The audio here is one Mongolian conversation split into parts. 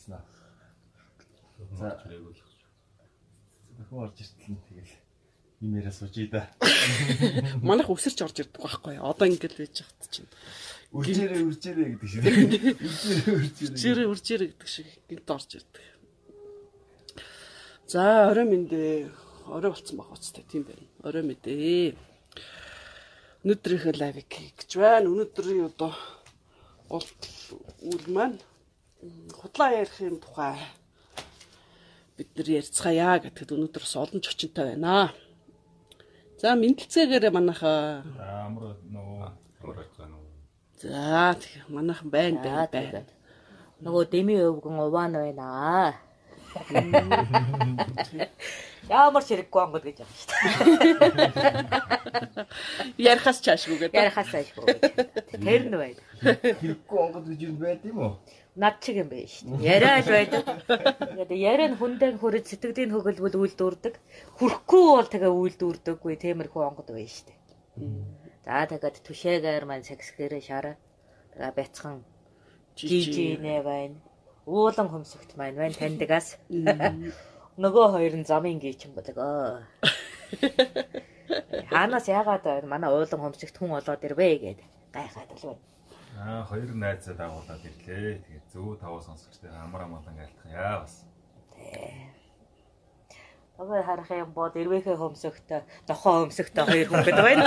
ирсэн аа. За орж ирсэн тэгэл юм яриа сууж да. Манайх өсөрч орж ирдэг байхгүй. Одоо ингэж байж хат чинь. Үржээрээ гэдэг шиг. Үржээрээ гэдэг шиг гинт орж ирдэг. За орой мэндэ. Орой болцсон баг уцтай тийм байна. Орой мэдээ. Өнөөдрийнхөө лайвыг гэж байна. Өнөөдрийн одоо үйл маань худлаа ярихын тухай бид нар ярьцгаая гэхэд өнөөдөр бас олон ч очинтой байна. За мэдлцээгээрээ манайхаа амар байна уу? За манайхан байна. Нөгөө дэми өвгөн уваан байна. Ямар хэрэггүй ангууд гэж байгаа шүү дээ. Ярихаас чаашгүй гэдэг. Ярихаас чаашгүй. Тэр нь байна. Хэрэггүй ангууд гэж юм байд юм уу? Над чиг юм байна шүү дээ. Яриад байдаг. Тэгээд яриа нь хүндэн хүрэж сэтгэлийн хөглөвөл үйлдвэрдэг. Хүрхгүй бол тэгээ үйлдвэрдэггүй тиймэрхүү ангууд байна шүү дээ. За тэгээд түшээгээр маань саксгэрээ шараа. Тэгээ бяцхан жижинэ байна. Уулан хөмсөгт маань байна таньдагаас. Нөгөө хоёр нь замын гीч юм болоо. Ханаас яагаад манай уулан хөмсөгт хүн олоод ирвэ гээд гайхаад л байна. Хоёр найзаа дагуулад ирлээ. Тэгээд зөө таваа сонсогчтой амар амгалан айлтах яа бас. Тэгээ харах юм бод ирвэхээ хөмсөгтэй, нохоо хөмсөгтэй хоёр хүн гэдэг байна.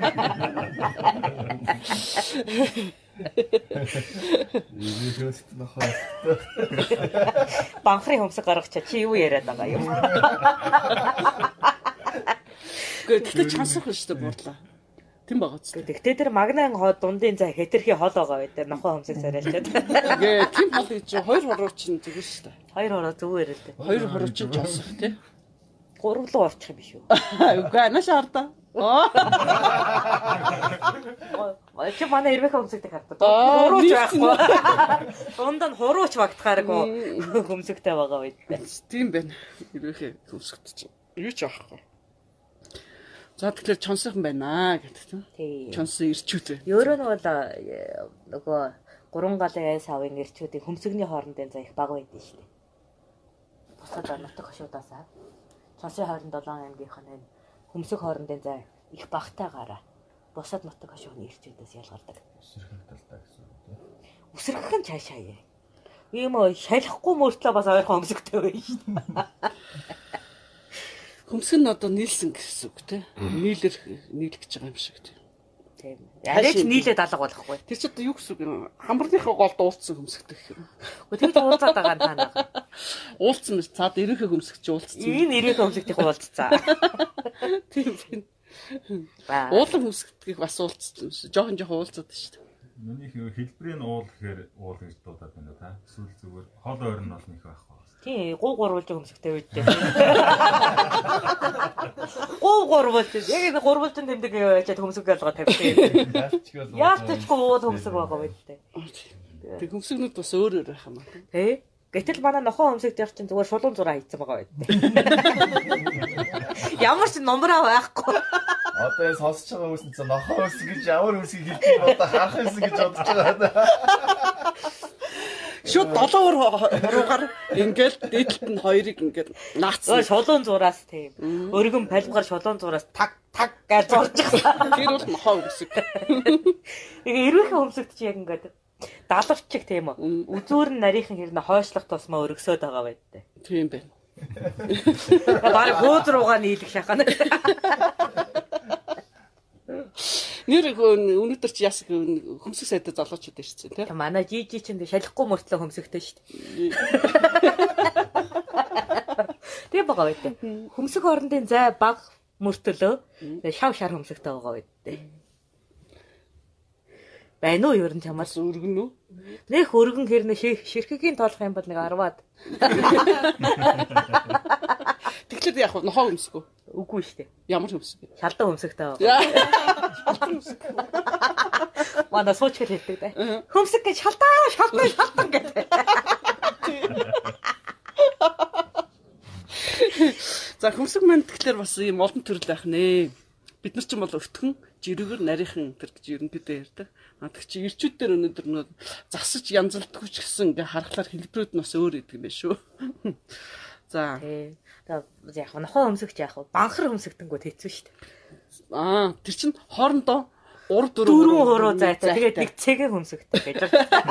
Банхрын хөмсөг гаргачаа чи юу яриад байгаа юм? Гэхдээ чансах шүү дээ буудлаа. Тэм байгаа ч. Тэгтээ тэр магнан дундын цай хэтэрхий хол байгаа бай дээр нохоо хөмсөг сарайлчаад. Гээ тэм хол гэж хоёр хороо чинь зүгээр шүү дээ. Хоёр хороо зүгээр л дээ. Хоёр хороо чинь чансах тий. Гурав руу орчих юм биш үү? Үгүй анаа шаардаа. Чи манай ирвэх хөмсөгтэй харддаг. Хурууч байхгүй. Дунд нь хурууч багтахааргүй хөмсөгтэй байгаа байд. Тийм байна. Ирвэхээ хөмсөгт чинь. Юу ч аахгүй. За тэгэхээр чонсойхон байна гэдэг тийм. Чонсон ирчүүд. Өөрөө нь бол нөгөө гурван галын савын ирчүүдийн хөмсөгний хоорондын заа их бага байдаг шүү дээ. Бусад нутаг хошуудаасаа Чонсын 27 аймгийнх нь хөмсөг хоорондын зай их багтаагаараа бусад нутаг хошууны ирчүүдээс ялгардаг. Үсэрхэг талдаа гэсэн үг тийм. Үсэрхэг нь цаашаа яа. Ийм шалихгүй мөртлөө бас ойрхон хөмсөгтэй байна шүү дээ. Хөмсөг нь одоо нийлсэн гэсэн үг тийм. Нийлэх гэж байгаа юм шиг тийм. Тийм. Яаж нийлээд алга болохгүй. Тэр чи одоо юу гэсэн үг юм? Хамбарныхаа голд уулцсан хөмсөгтэй гэх юм. Тэгж уулзаад байгаа нь танаа. Уулцсан мэт цаад ирээхээ хөмсөг чи уулцсан. Энэ ирээхээ хөмсөгтийн уулзцаа. Тийм байна. Уулан хөмсөгтгийг бас уулцсан юм шиг. Жохон уулзаад шүү дээ. Миний хэлбэрийн уул гэхээр уул гэж дуудаад байна та. Эсвэл зүгээр хол ойр нь бол нэг байхгүй. Тийм, гуу гурвалж хөмсөгтэй үйдтэй. Гуу гурвалж. Яг энэ гурвалжин тэмдэг яачаад хөмсөг ялгаа тавьсан. Яалтчгүй уул хөмсөг байгаа байдтай. Тэг хөмсөгнүүд бас өөр байх юм аа. Тэ? Гэтэл манай нохоо хөмсөгтэй чинь зүгээр шулуун зураа хийцэн байгаа байдтай. Ямар ч номроо байхгүй. Одоо энэ сонсож байгаа хүмүүс нь нохоо хөмсөг гэж ямар хөмсөг хэлдэг юм одоо харах хөмсөг гэж бодож байгаа. Шууд 7 руугаар ингээл дээдлэлт нь хоёрыг ингээд наацсан. Шулуун зураас тийм. Өргөн палбгаар шулуун зураас таг гэж зурж байгаа. Тэр бол нохоо хөмсөг. Тэгээ эрвэхэ хөмсөгт чи яг ингээд далавчиг тийм үү. Үзүүр нь нарийнхан хэрнээ хойшлох тусмаа өргөсөд байгаа байдтай. Тийм байна. Бараг хөөд руугаа нийлэх шахана. Нэр өнөөдөр чи ясаг хөмсөг сайдаа залуучууд ирсэн тийм. Манай жижи чинь шалихгүй мөртлөө хөмсөгтэй шүү дээ. Тийм байгаа байдтай. Хөмсөг хоорондын зай баг мөртлөө шав шар хөмсөгтэй байгаа байдтай. Байна уу ер нь чамаас өргөн үү? Нэх өргөн хэрнээ ширхэгийн тоолох юм бол нэг 10-аад. Тэгэхээр яг нохоо хөмсөг үү? Үгүй шүү дээ. Ямар хөмсөг? Шалдан хөмсөгтэй байгаа. Манай сууч хэлдэг дээ. Хөмсөг гэж шалдан гэдэг. За хөмсөг манд тэгэхээр бас ийм олон төрөл байх нэ. Бид нар ч юм бол өвтгөн жирүүгээр нарийнхан тэр гэж ерөнхийдөө ярьдаг. Тэг чи ирчүүд дээр өнөөдөр нөө засаж янзалдаггүй ч гэсэн ингээ харахаар хэлбэрүүд нь бас өөр идэг юм байна шүү. За. Тий. Тэгээ яг нохоо өмсөгч яг банхар өмсөгдөнгөө хэцүү шүү дээ. Тэр чинь хоорондоо урд дөрвөн хуруу зайтай. Тэгээд нэг цэгээ хөмсөгтэй гэж.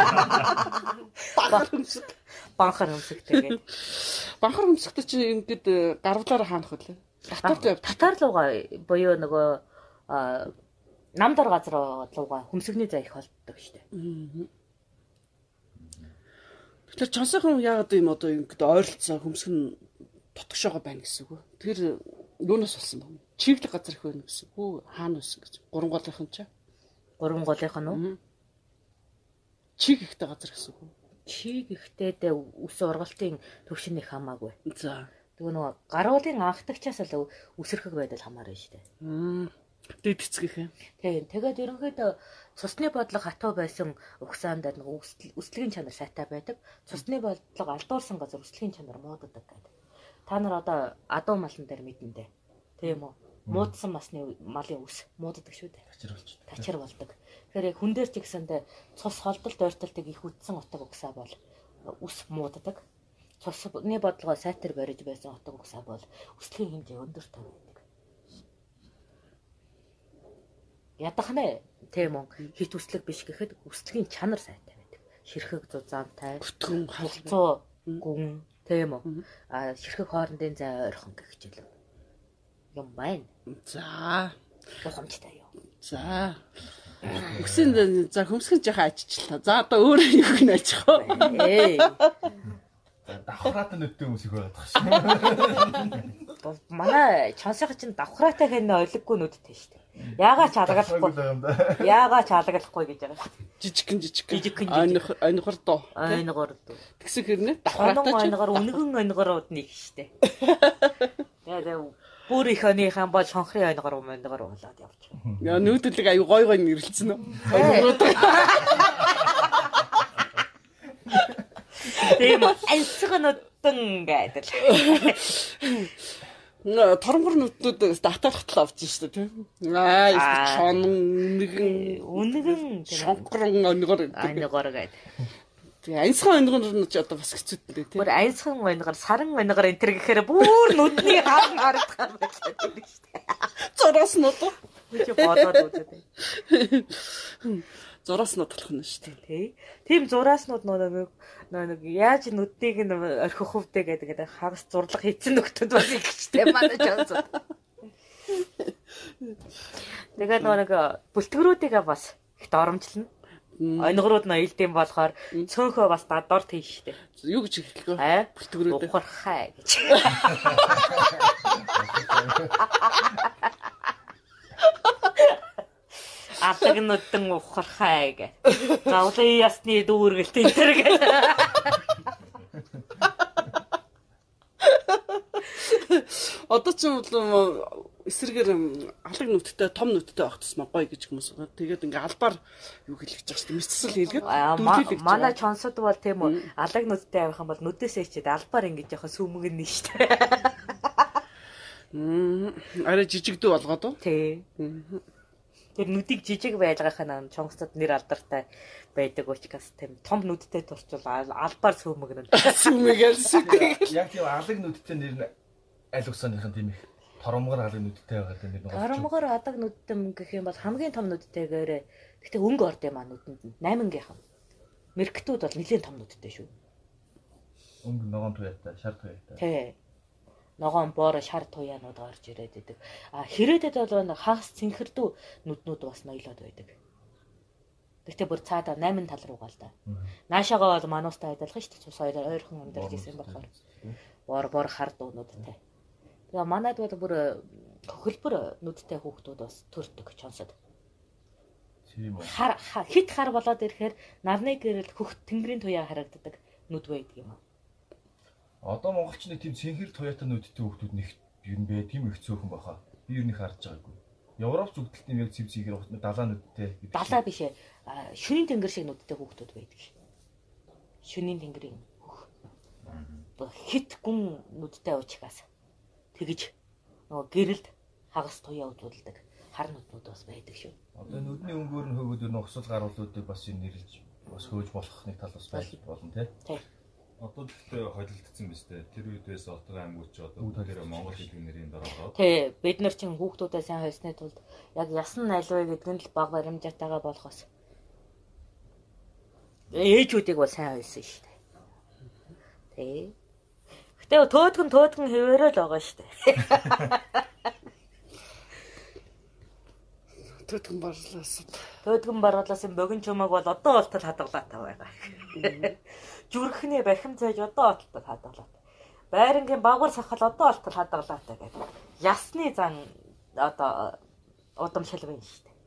Банхар хөмсөгтэй гэж. Банхар хөмсөгтэй чинь ингээд гарвлаараа хаанах вүлээ? Татар луга буюу нөгөө намдар газар луга хөмсөгний зай их болдог шүү дээ. Тэгэхээр чонсоохон яагаад юм одоо ингээд ойролцоо хөмсгөн дотгошоогоо байна гэсэн үг. Тэр юунаас болсон бэ? Чиглэг газар их байна гэсэн үг. Хаана байсан гэж. Гурван голынхан ч. Гурван голынхан уу? Чиг ихтэй газар гэсэн үг. Чиг ихтэй үс ургалтын төвшин их хамаагүй. За. Тэгээ нөгөө гаруулын анхдагчаас л үсэрхэг байдал хамаарна шүү дээ. Дэд эцгийнх юм. Тийм. Тэгээд ерөнхийдөө цусны бодлого хатуу байсан угсаанд нөгөө үслэгийн чанар сайтай байдаг. Цусны бодлого алдуулсан газар үслэгийн чанар мууддаг гэдэг. Та нар одоо адуу малн дээр мэднэ дээ. Тийм үү? Муудсан малын үс мууддаг шүү дээ. Тачир болдог. Тэгэхээр яг хүн дээр ч гэсэндээ цус холдолт ойртолтыг их үтсэн утга угсаа бол үс мууддаг. Цусны бодлогоо сайтар барьж байсан утга угсаа бол үслийн хэмжээ өндөртэй байдаг. Ядахнаа тийм үү? Хит үслэг биш гэхэд үслэгийн чанар сайтай байдаг. Ширхэг зузаантай, бүтгэн халцуу гүн тийм үү? Ширхэг хоорондын зай ойрхон гэх хичээл юм байна. За. Гохомжтой юу. За. Үсэнд за хөмсгөн жоохон ажичлаа. За одоо өөрөө юу гэнэ ачих вэ? Давхраатай нүдтэй хүмүүс их байгаад багш. Манай чансайхан чинь давхраатай хэнэ ойлгохгүй нүдтэй шүү дээ. Яагаад ч алгалахгүй. Яагаад ч алгалахгүй гэж байгаа. Жижигхэн. Ойногор доо. Ойногор доо. Тэгсэн хэрнээ давхраатай ч ойногор үнэгэн ойногорууд нэг шүү дээ. Тэгээд бүр их өнийхэн бол шонхрын ойногор болоод явж. Яа нүүдэлэг аюу гой нэрлэлцэн үү? Тийм альсгануудан гэдэг. Торонгор нүднүүд татаахтал авч шүү дээ тийм. Үнэгэн шонхрон ойногор гэдэг. Тэгээ ансхан ойногор нь ч одоо бас хэцүүтэй тийм. Бүр ансхан ойногор, саран ойногор энэ төр гэхээр бүр нүдний хаан харагдах байх шүү дээ. Зураас нь одоо чи бодоод үзээ. Зураас нь болох нь шүү Тий. дээ. Тийм зурааснууд нэг яаж нүдийг нь орхих хөвдөө гэдэг хагас зурлаг хийцэн нөхдөд бас их гэжтэй манай чанцууд. Тэгээд нэг бүлтгэрүүдийг бас их доромжлно. Ойногрууд нь илдэм болохоор цөөхөө бас дорд хийн штэ. Юу гэж хэлэх вэ? Бүлтгэрүүд ухархай гэж. Атагнуудын ухархай гэ. Завлын ясны дүүргэлт энэ төр гэ. Одоо ч юм эсрэгээр алаг нүдтэй том нүдтэй байх тусмаа гоё гэж хүмүүс байна. Тэгээд ингээ албаар юу хэлэх гэж байгаа шүү дээ. Мэдсэл хэлгээд. Манай чонсод бол тийм үү алаг нүдтэй авах юм бол нүдээсээ ичээд албаар ингээ жоохон сүмгэн шүү дээ. Арай жижигдүү болгоод уу? Тий. Тэр нүдийг жижиг байлгахын чонгоцод нэр алдартай байдаг учраас тийм том нүдтэй турчвал албаар сүмгэн. Сүмгэн. Яг тийм алаг нүдтэй нэр нь аль усааныхан тийм их торомгор алаг нүдтэй байгаа тийм нэг. Торомгор алаг нүдтэй гэх юм бол хамгийн том нүдтэйгээр гэхдээ өнгө орд юм нүдэнд нь 8-ынх. Мерктүүд бол нэлийн том нүдтэй шүү. Өнгө ногоон туяатай, шар туяатай. Тий. Ногоон боор шар туяанууд гарч ирээд идэг. Хэрээдэд бол хагас цэнхэрдүү нүднүүд бас ноёлоод байдаг. Гэхдээ бүр цаадаа 8 тал руугаа л да. Наашаага бол мануустай адилхан шүү дээ. Цус хоёроо ойрхон амьдарч ирсэн болохоор. Боор хар дуунуудтай. Тэгээ манайд бол бүр хөлбөр нүдтэй хүүхдүүд бас төрдөг чонсод. Тийм үү. Хит хар болоод ирэхээр нарны гэрэл хөхт тэнгэрийн туяа харагддаг нүд байдаг юм. Одоо монголчууд тийм цэнхэр туяатай нүдтэй хүүхдүүд нэг юу нэ тийм их цөөхөн баха. Би юу нэг харж байгаагүй. Европ зүгтэлт юм яг цэв цэгээр далаа нүдтэй. Далаа биш ээ. Шөнийн тэнгэр шиг нүдтэй хүүхдүүд байдаг. Шөнийн тэнгэрийн хөх. Хит гүн нүдтэй уучгаас тэгж нөгөө гэрэлд хагас туяа үзүүлдэг. хар нүднүүд бас байдаг шүү. Одоо нүдний өнгөөр нь хөгөөд ер нь усал гаруулуудыг бас энэ нэрлж бас хөөж болох нэг тал бас байж болно тий. Тий. Одоо тэгтээ холилдсон биз дээ. Тэр үедээс Отгоо аймагч одоо тэр Монгол хэлний нэрийн дорогоо. Тий, бид нар чинь хүүхдүүдээ сайн хойсны тулд яг ясан альваа гэдэг нь л баг баримжаатайгаа болохоос ээжүүдийг бол сайн хойсон шүү дээ. Тий. Гэтэ төөдгөн хэвээрээ л байгаа шүү дээ. Төөдгөн барлаас богино чумаг бол одоо болтол хадгалаатай байгаа. Зүрхний бахим цайж одоо болтол хадгалаатай. Байрангийн багвар сахал одоо болтол хадгалаатай гэдэг. Ясны зан одоо удамшил байна шүү дээ.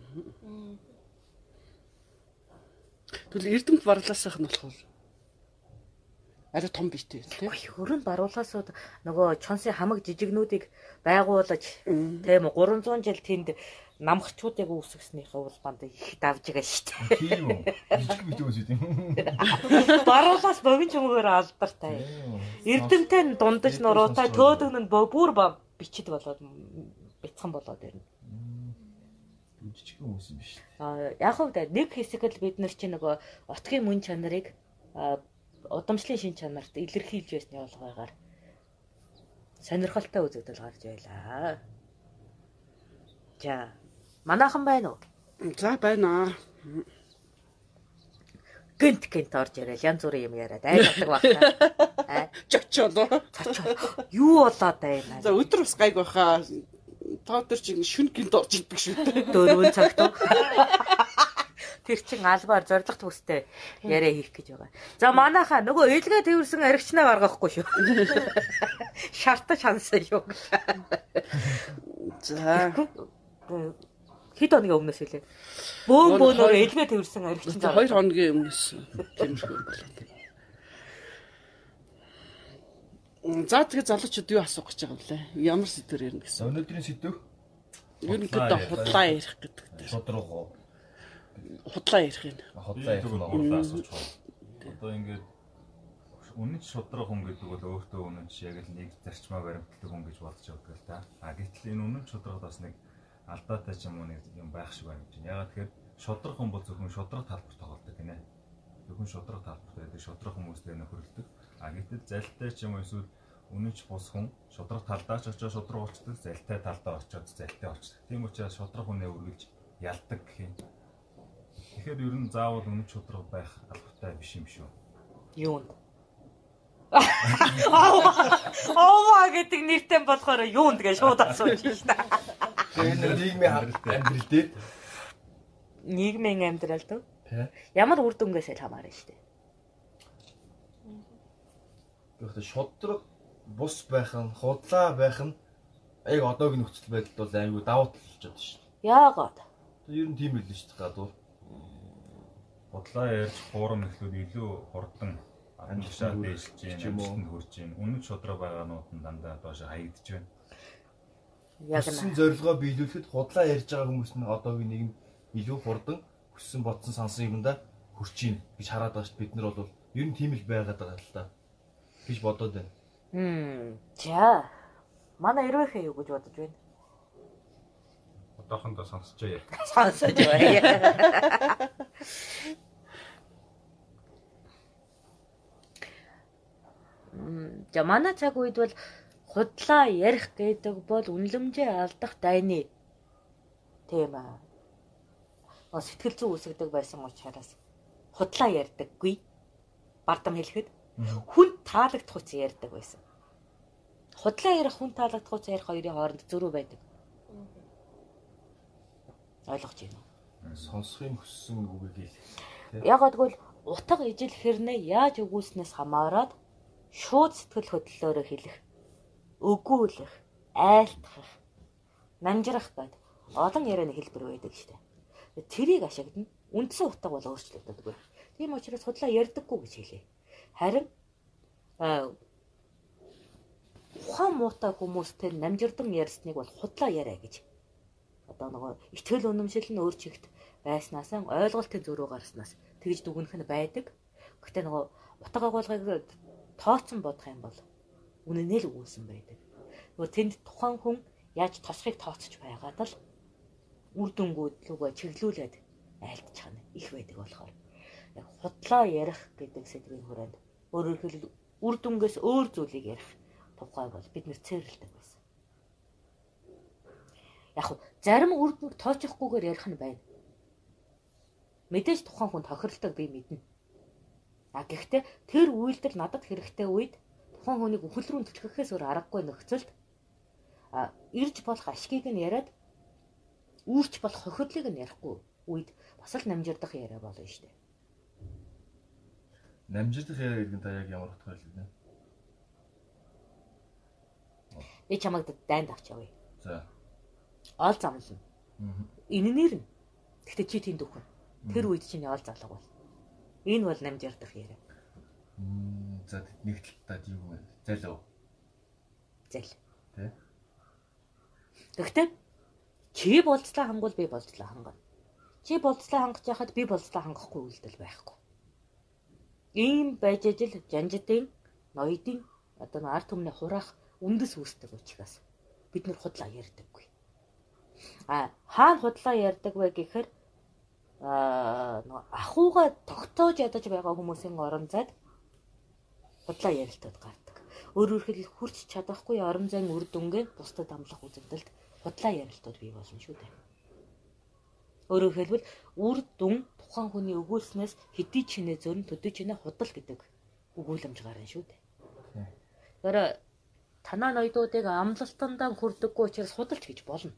Тэгвэл эрдэмт барлаасах нь болохоор арай том биш тийм. Хөрөнд баруулаас нөгөө чонсын хамаг жижигнүүдийг байгуулж тийм 300 жил тэнд намхчуудыг үүсгэснийхээ улбанд их давж байгаа шүү дээ. Тийм үү. Жижиг бит үз үү. Баруулаас богино чумгаар алдартай. Эрдэмтэй нь дундаж нуруутай төөдөг нь бүр бичид болоод бяцхан болоод ирнэ. Жижиг хүмүүс юм биш. Яг хөвдө нэг хэсэг л бид нар чинь нөгөө отгийн мөн чанарыг удамшлын шин чанарт илэрхийлж байсны болгоёгаар сонирхолтой үзэгдэл гарч байлаа. За, манайхан байна уу? За байна. Гэнт орж ирэл янз бүрийн юм яриад айлгадаг байна. Чочолоо. Юу болоод байна? За өдөр бас гайг байхаа. Та өдөр чинь шүн гинт орж ирдэг шүү дээ. 4 цагт. Тэр чин албаар зориг төстэй яриа хийх гэж байгаа. За манайхаа нөгөө илгээ тэрсэн аригчнаа гаргахгүй шүү. Шартаж хансан шүү. За хэд хоногийн өмнөөс үлээ. Бөөнөр илгээ тэрсэн аригчнаа. 2 хоногийн өмнөөс тиймэрхүү болоо. За тэгээ залуучууд юу асуух гэж байгаа вэ? Ямар сэдвэр ярина гэсэн. Өнөөдрийн сэдв Ерөнхийдөө худлаа ярих гэдэг. шудраг уу? Худлаа ярих юм. Худлаа ярих нь асууж байна. Одоо ингээд үнэн шудраг хүн гэдэг бол өөртөө үнэн яг л нэг зарчмаа баримтлагдаг хүн гэж бодож явдаг л та. Гэтэл энэ үнэн шудрагд бас нэг алдаатай ч юм уу нэг юм байх шиг байна гэж. Ягаад тэгэхээр шудраг хүн бол зөвхөн шудраг талбарт тоглодог гинэ. Зөвхөн шудраг талбарт байдаг шудраг хүмүүстэй нөхөрлөдөг. Гэтэл залтай ч юм уу эсвэл үнэнч бус хүн шудраг талдаач очиж шудраг болчдөг, залтай талдаа очиж залтай болчдөг. Тийм учраас шудраг хүнээ үргэлж ялдаг гэх юм. Тэгэхээр ер нь заавал үнэнч шудраг байх албатай биш юм шүү. Юунд? Оваа гэдэг нэртэй болохоор юунд гэж шууд асууж байна. Тэгээд нийгмийн амьдрал дээр Нийгмийн амьдрал дөө. тий. Ямар үр дүнгээс л хамаарна шүү дээ. Тэгэхээр шудраг бус байх нь, худлаа байх нь яг одоогийн нөхцөл байдалд бол аюу давуу тал болж байгаа шүү дээ. Яагаад? Ер нь тийм л л шүү дээ гадуур. Бодлоо ярьж хуурам эхлүүд илүү хурдан амжилтаар дээшилж юм амжилтанд хүрч байна. Үнэн шудраг байгаанууд нь дандаа доош хаягдж байна. Яг Хүссэн зорилгоо биелүүлэхэд худлаа ярьж байгаа хүмүүс нь одоогийн нийгэм илүү хурдан хүссэн бодсон сансан юмдаа хүрч ийн гэж хараад байгаа шүү дээ. Бид нар бол ер нь тийм л байгаад байгаа л та гэж бодоод байна. За. Манай ирвэхээ юу гэж бодож байна? Одоохондоо сонсож яа. Сонсож байна. За манай цаг үед бол худлаа ярих гэдэг бол үнэлэмжээ алдах дайны тийм аа. Сэтгэл зүй үүсгдэг байсан учраас худлаа ярьдаггүй. Бардам хэлэхэд хүн таалагдах үс ярьдаг байсан. Худлаа ярих хүн таалагдах үс ярих хоёрын хооронд зөрүү байдаг. Ойлгож байна уу? Сонсохын хүссэн үгийг л. Ягаад гэвэл утга ижил хэрнээ яаж өгүүлснээс хамаарат шууд сэтгэл хөдлөлөөрөө хэлэх, өгүүлэх, айлтгах, намжрах гэдэг олон ярианы хэлбэр байдаг шүү дээ. Тэрийг ашиглана. Үндсэн утга бол өөрчлөгддөг. Тийм учраас худлаа ярьдаггүй гэж хэлээ. Харин ухаан муутай хүмүүстэй намжирдан ярьсныг бол худлаа яриа гэж. Одоо нөгөө итгэл үнэмшил нь өөр чигт байснаас ойлголтын зөрүү гарснаас тэгж дүгнэх нь байдаг. Гэхдээ нөгөө утга агуулгыг тооцсон бодох юм бол үнэнээ л өгүүлсэн байдаг. Нөгөө тэнд тухайн хүн яаж тосхийг тооцож байгаад л үр дүнгууд лугаа чиглүүлээд айлтчих нь их байдаг болохоор яг худлаа ярих гэдэг сэдвийн хүрээнд өөрөөр хэлбэл үр дүнгээс өөр зүйлийг ярих тухай бол бид нэр цэвэрлдэг байсан. Яг зарим үр дүнг тооцохгүйгээр ярих нь байна. Мэдээж тухайн хүн тохиролтойг би мэднэ. Гэхдээ тэр үйлдэл надад хэрэгтэй үед тухайн хүнийг үхэл рүү түлхэхээс өөр аргагүй нөхцөлд ирж болох ашгийг нь яриад үүрч болох хохирлыг нь ярихгүй үед бас л намжирдах яриа болно шүү дээ. Намжирдах яриа гэдэг нь та яг ямар утгаар хэлнэ? Би чамайг дайнд авч явъя. За. Оол замлна. Иннээр нь. Гэхдээ чи тэнд үхэн. Тэр үед чинь оол залга бол. Энэ бол намжирдах яриа. За нэг талдаа юу вэ? Залуу. Зал. Тэ. Гэхдээ чи болцлоо хангуул би болцлоо хангана. Чи болцлоо хангаж яхад би болцлоо хангахгүй үйлдэл байхгүй. Ийм байж ажил жанжидын, ноёдын одоо ард түмний хураах үндэс үүсдэг учраас бид нар худлаа ярьдаггүй. Хаана худлаа ярьдаг вэ гэхээр ахууга тогтоож ядаж байгаа хүмүүсийн орон зайд худлаа ярилтууд гардаг. Өөрөөр хэлбэл хүрч чадахгүй орон зайн үр дүнгээ бусдад амлах үзэгдэлд худлаа ярилтууд бий болно шүү дээ. Өөрөөр хэлбэл үр дүн тухайн хүний өгүүлснээс хэдий чинээ зөрн төдий чинээ худал гэдэг өгүүлэмж гарна шүү дээ. Тэр танаа ноёдуудыг амлалтандаа хүрдэггүй учраас худалч гэж болно.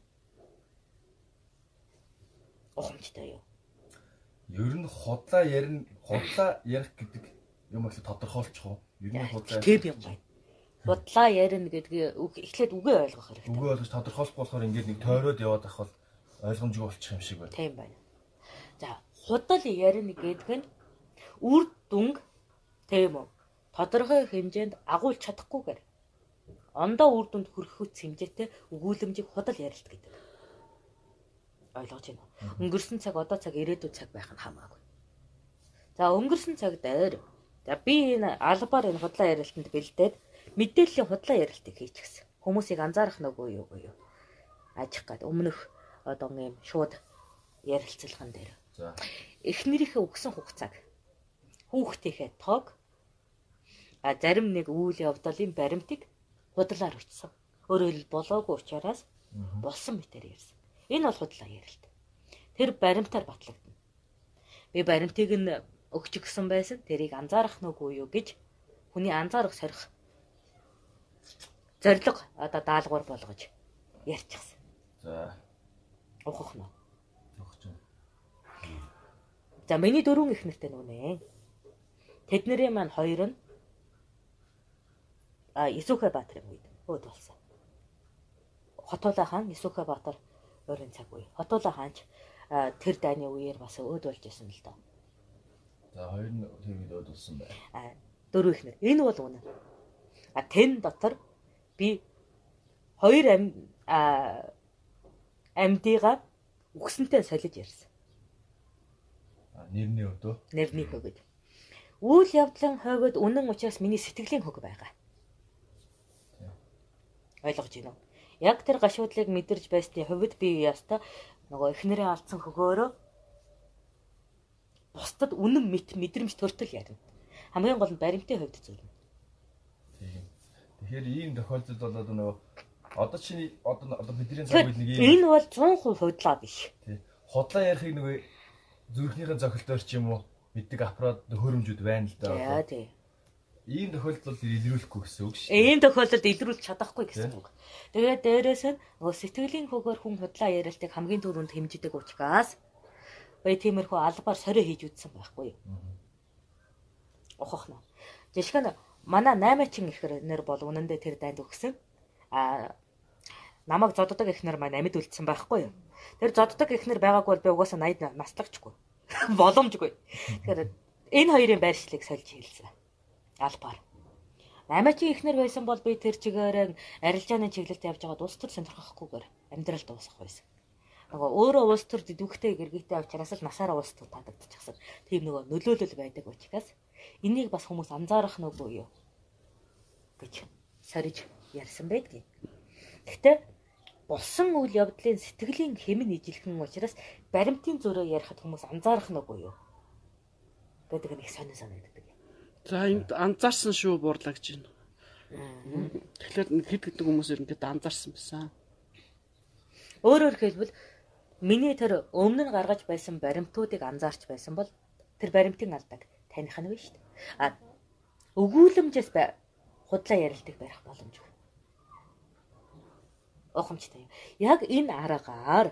Ухамжтай юу? Ер нь худлаа ярих гэдэг юм их тодорхойлчих уу? Ер нь худлаа тийм юм байна. Худлаа ярина гэдгийг эхлээд үгээ ойлгох хэрэгтэй. Үгээ ойлгож тодорхойлох болохоор ингээд нэг тойроод яваад ах бол ойлгомжгүй болчих юм шиг байна. Тийм байна. За, худал ярина гэдэг нь үр дүнг тийм үү? Тодорхой хэмжээнд агуулж чадахгүйгээр ондоо үр дүнд хүрэхэд хэмжээтэй өгүүлэмжийг худал ярилт гэдэг. Ойлгож байна уу? Өнгөрсөн цаг одоо цаг ирээдүйн цаг байх нь хамаагүй. За, өнгөрсөн цаг дээр за би энэ албаар энэ худлаа ярилтанд бэлдээд мэдээллийн худлаа ярилтыг хийчихсэн. Хүмүүсийг анзаарах нөгөө юу. Ажих гад өмнөх одоо юм шууд ярилцлаган дээр. За. Эхнэрийнхээ өгсөн хугацааг хүүхдийнхээ тоог зарим нэг үйл явдлын баримтыг худлаар өчсөн. Өөрөөр хэлбэл болоогүй учраас болсон мэтэр ярьсан. Энэ бол худлаа ярилт. Тэр баримтаар батлагдана. Би баримтыг нь өгч гисэн байсан. Тэрийг анзаарах нүггүй юу гэж хүний анзаарах сорих зориг одоо даалгавар болгож ярьчихсан. За. Ухах нь. Ухаж байна. За миний дөрвөн их нэртэй нүнэ. Тэднэрийн маань хоёр нь Исүхэ Баатарын үед өөд болсон. Хотуулаа хаан Исүхэ Баатар өөрийн цаг үе. Хотуулаа хаанч тэр дайны үеэр бас өөд болж исэн л доо. За хоёр нь тэр үед өөд болсон байна. Дөрөв их нэр. Энэ бол үнэ. Тэн дотор би хоёр амьдыгаа үгсэнтэй солиж ярьсан. Нэрний өвдөө. Нэрний хөвөд. Үйл явдлын хөвөд үнэн учраас миний сэтгэлийн хөг байгаа. Ойлгож байна уу? Яг тэр гашуудлыг мэдэрч байсны хөвөд би яста нөгөө эхнэрээ алдсан хөгөөрөө бусдад үнэн мэдрэмж төртөл ярина. Хамгийн гол нь баримтын хувьд зөвлөн. Тийм. Тэгэхээр ийм тохиолдолд болоод нөгөө одоо чиний одоо бидний цаг үед нэг ийм энэ бол 100% худлаа биш. Тийм. Худлаа ярихыг нөгөө зүрхнийхэн зохилтоор ч юм уу мэддэг аппарат хөрөмжүүд байна л да. Тийм. Ийм тохиолдолд илрүүлэхгүй гэсэн үг шүү. Ийм тохиолдолд илрүүлж чадахгүй гэсэн үг. Тэгээд дээрээс нь нөгөө сэтгэлийн хөгөөр хүн худлаа ярилтыг хамгийн түрүүнд хэмждэг учраас бай тиймэрхүү албаар сорио хийж үтсэн байхгүй юу? Ухах нь. Жишээ нь манай 8-чин ихнэр бол үнэндээ тэр дайнд өгсөн. Намайг зоддог ихнэр маань амьд үлдсэн байхгүй юу? Тэр зоддог ихнэр байгаагүй бол би угаасаа 80 наслагчгүй. Боломжгүй. Тэгэхээр энэ хоёрын байршлыг сольж хэлсэн. Албаар. 8-чин ихнэр байсан бол би тэр чигээрээ арилжааны чиглэлд явж байгаад улс төр сонирхохгүйгээр амьдрал дуусгах байсан. Нөгөө өөрөө улс төр дэдвхтэй гэргийтэй учраас л насаараа улс төр татагдчихсан. Тийм нөгөө нөлөөлөл байдаг учраас энийг бас хүмүүс анзаарах нүггүй юу гэж сориж ярьсан байдаг. Гэхдээ болсон үйл явдлын сэтгэлийн хэмнэн ижилхэн учраас баримтын зөрөө ярихад хүмүүс анзаарах нүггүй юу? Гэдэг нэг сонин санагддаг. За энд анзаарсан шүү буурлаа гэж байна. Тэгэхээр хэд гэдэг хүмүүсээр ингээд анзаарсан байсан. Өөрөөр хэлбэл миний тэр өмнө нь гаргаж байсан баримтуудыг анзаарч байсан бол тэр баримтын алдааг таних нь вэ шүү дээ. Өгүүлэмжээс худлаа ярилтыг барих боломжгүй. Ухамжтай. Яг энэ аргаар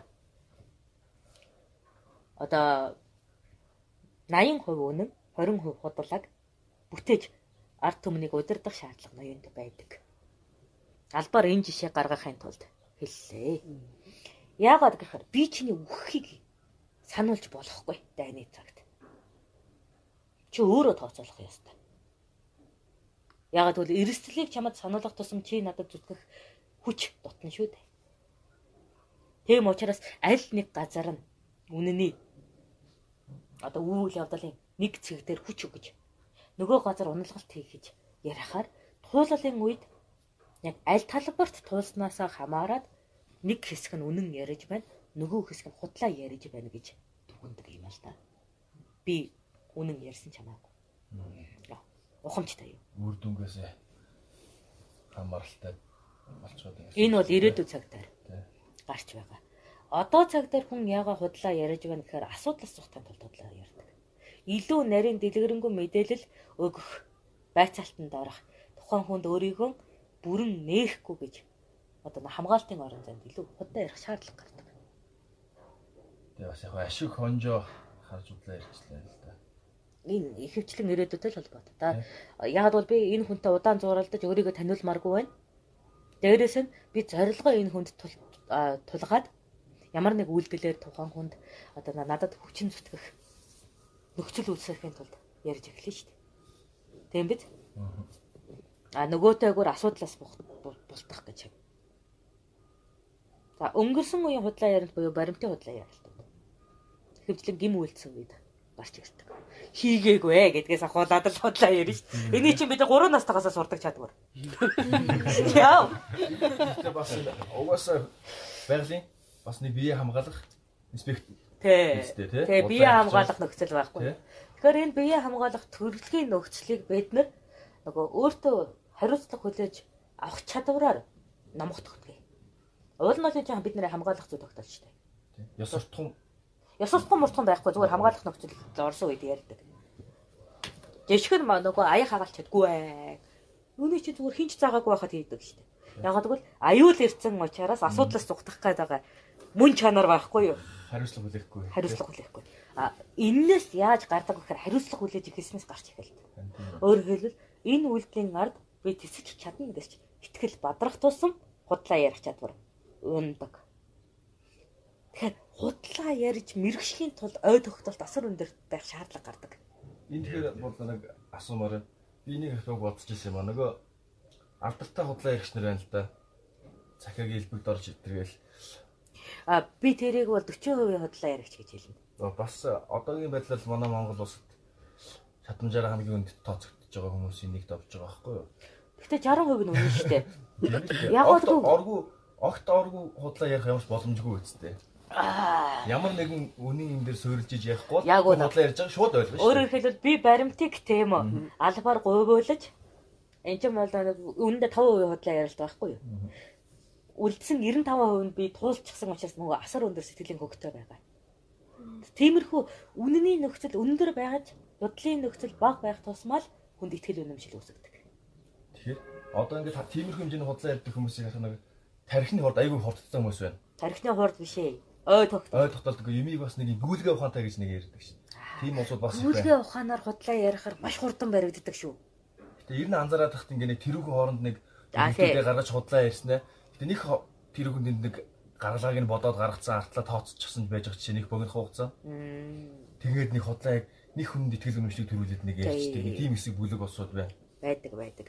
одоо 80% үнэн, 20% худлааг бүтээж ард түмнийг удирдах шаардлага ноёнд байдаг. Албаар энэ жишээ гаргахын тулд хэллээ. Яагаад гэхээр би чиний үххийг сануулж болохгүй дайны цагт. Чи өөрөө тооцоолох ёстой. Яагаад гэвэл эрсдлийг чамд сануулгах тусам чи надад зүтгэх хүч дотно шүү дээ. Тийм учраас аль нэг газар нь үнэний одоо үйл явдлын нэг цэг дээр хүч өгж нөгөө газар уналгалт хийхэж ярихаар туулалын үед яг аль талбарт туулснаасаа хамаарат нэг хэсэг нь үнэн ярьж байна, нөгөө хэсэг нь худлаа ярьж байна гэж дүгндэг юм л та. Би үнэн ярьсан чамаагүй. Ухамжтай юу? Үр дүнгээс хамааралтай болчиход байна. Энэ бол ирээдүйн цагтаар гарч байгаа. Одоо цагтаар хүн яага худлаа ярьж байна гэхээр асуудал асуухтан тулд худлаа ярьдаг. Илүү нарийн дэлгэрэнгүй мэдээлэл өгөх, байцаалтанд орох, тухайн хүнд өөрийгөө бүрэн нээхгүй гэж одоо хамгаалтын орон зайд илүү худлаа ярих шаардлага гардаг. Тэгээ бас яг ашиг хонжоо харж удлаа ярьчлаа л да. Энэ ихэвчлэн ирээдүйтэй л холбоотой да. Яг бол би энэ хүнтэй удаан зуралдаж өөрийгөө таниулмааргүй байна. Дээрээс нь би зорилгоо энэ хүнд тулгаад ямар нэг үйлдэлээр тухайн хүнд одоо надад хүчин зүтгэх нөхцөл үүсгэхийн тулд ярьж эхлэв шүү дээ. Тийм биз? Нөгөөтэйгээр асуудлаас бултах гэж. За өнгөрсөн үеийн худлаа ярилт буюу баримтын худлаа ярилт. Хэвчлэн гим үйлдсэн үед гарч ирдэг. Хийгээгүй гэдгээс ахуулаад л худлаа ярина шүү дээ. Эний чинь бид 3 настайгаас сурдаг чадвар. Яа. Тэгээ бас угаасаа байгалийн бас нэг бие хамгаалах инспект. Тэ бие хамгаалах нөхцөл байхгүй. Тэгэхээр энэ бие хамгаалах төрөлхийн нөхцөлийг бид нөгөө өөртөө хариуцлага хүлээж авах чадвараар номох тогтгоё. Уул нь бол бид нэр хамгаалах зүйл тогтоож штэ. Ёс суртахуун муртхан байхгүй зүгээр хамгаалах нөхцөлд орсон үед ярьдаг. Жишгэр нөгөө аяа хагаалч чадгүй бай. Үүний чи зүгээр хинч заагаагүй байхад хийдэг штэ. Ягаад гэвэл аюул ирсэн учраас асуудлаас зүгтах гээд байгаа мөн чанар байхгүй юу? Хариуцлага хүлээхгүй. Эннээс яаж гардаг гэхээр хариуцлага хүлээж ихэснээс гарч эхэлдэг. Өөрөөр хэлбэл энэ үйлдэлийн ард би тэсэж чадна гэдэгч итгэл бадрах тусам худлаа ярих чадвар ундаг. Тэгэхээр худлаа ярьж мэрэгшхийн тулд ой тогтолт асар өндөр байх шаардлага гардаг. Энэ тэгэхээр бол нэг асуумаар би нэг их бодож ирсэн юм аа. Нөгөө алдартай худлаа яригч нар байна л да. Цахиаг элбэгд орж ирдэргээл. Би тэрийг бол 40% худлаа яригч гэж хэлнэ. Бас одоогийн байдлаар манай Монгол улсад чадамжаараа хамгийн өндөр тооцогдож байгаа хүмүүсийн нэгт авч байгаа байхгүй юу? Гэхдээ 60% нь үнэн шүү дээ. Яг огт оргүй худлаа ярих ямарч боломжгүй үсттэй. Ямар нэгэн үнийн юм дээр суурилж иж ярихгүй худлаа ярьж байгаа шууд ойлгоно шүү. Өөрөөр хэлбэл би баримтыг тийм албаар говьуулж энэ ч юм бол үнэндээ 5% худлаа ярилт байхгүй юу? Үлдсэн 95% нь би туулчихсан учраас нөгөө асар өндөр сэтгэлийн хөвгтэй байгаа. Тиймэрхүү үнэний нөхцөл өндөр байгаж, бодлын нөхцөл бага байх тусмаа л хүнд итгэл үнэмшил үүсгдэг. Тэгэхээр одоо ингээд тиймэрхүү хэмжээний худлаа ярьдаг хүмүүсийн хатаа нэг тархины хурд айгүй хурдтай хүмүүс байна. Тархины хурд биш ээ. Ой тогтолдог юмыг бас нэг гүйлгээ ухаантай гэж нэг ярьдаг шин. Тийм болоод бас гүйлгээ ухаанаар худлаа ярихаар маш хурдан баригддаг шүү. Гэтэ ер нь анзаараад тахт ингээд нэг тэрүүхэн хооронд нэг зүйлээ гаргаж худлаа ярьснаа. Гэтэ нэг тэрүүхэнд нэг гаргалгааг нь бодоод гаргацсан артлаа тооцчихсан байж байгаа чинь нэг богино хугацаа. Тэгээд нэг худлаа яг нэг хүнд итгэл үнэмшлийг төрүүлээд нэг ярьчдаг. Тийм хэсэг бүлэг болсууд байна. Байдаг.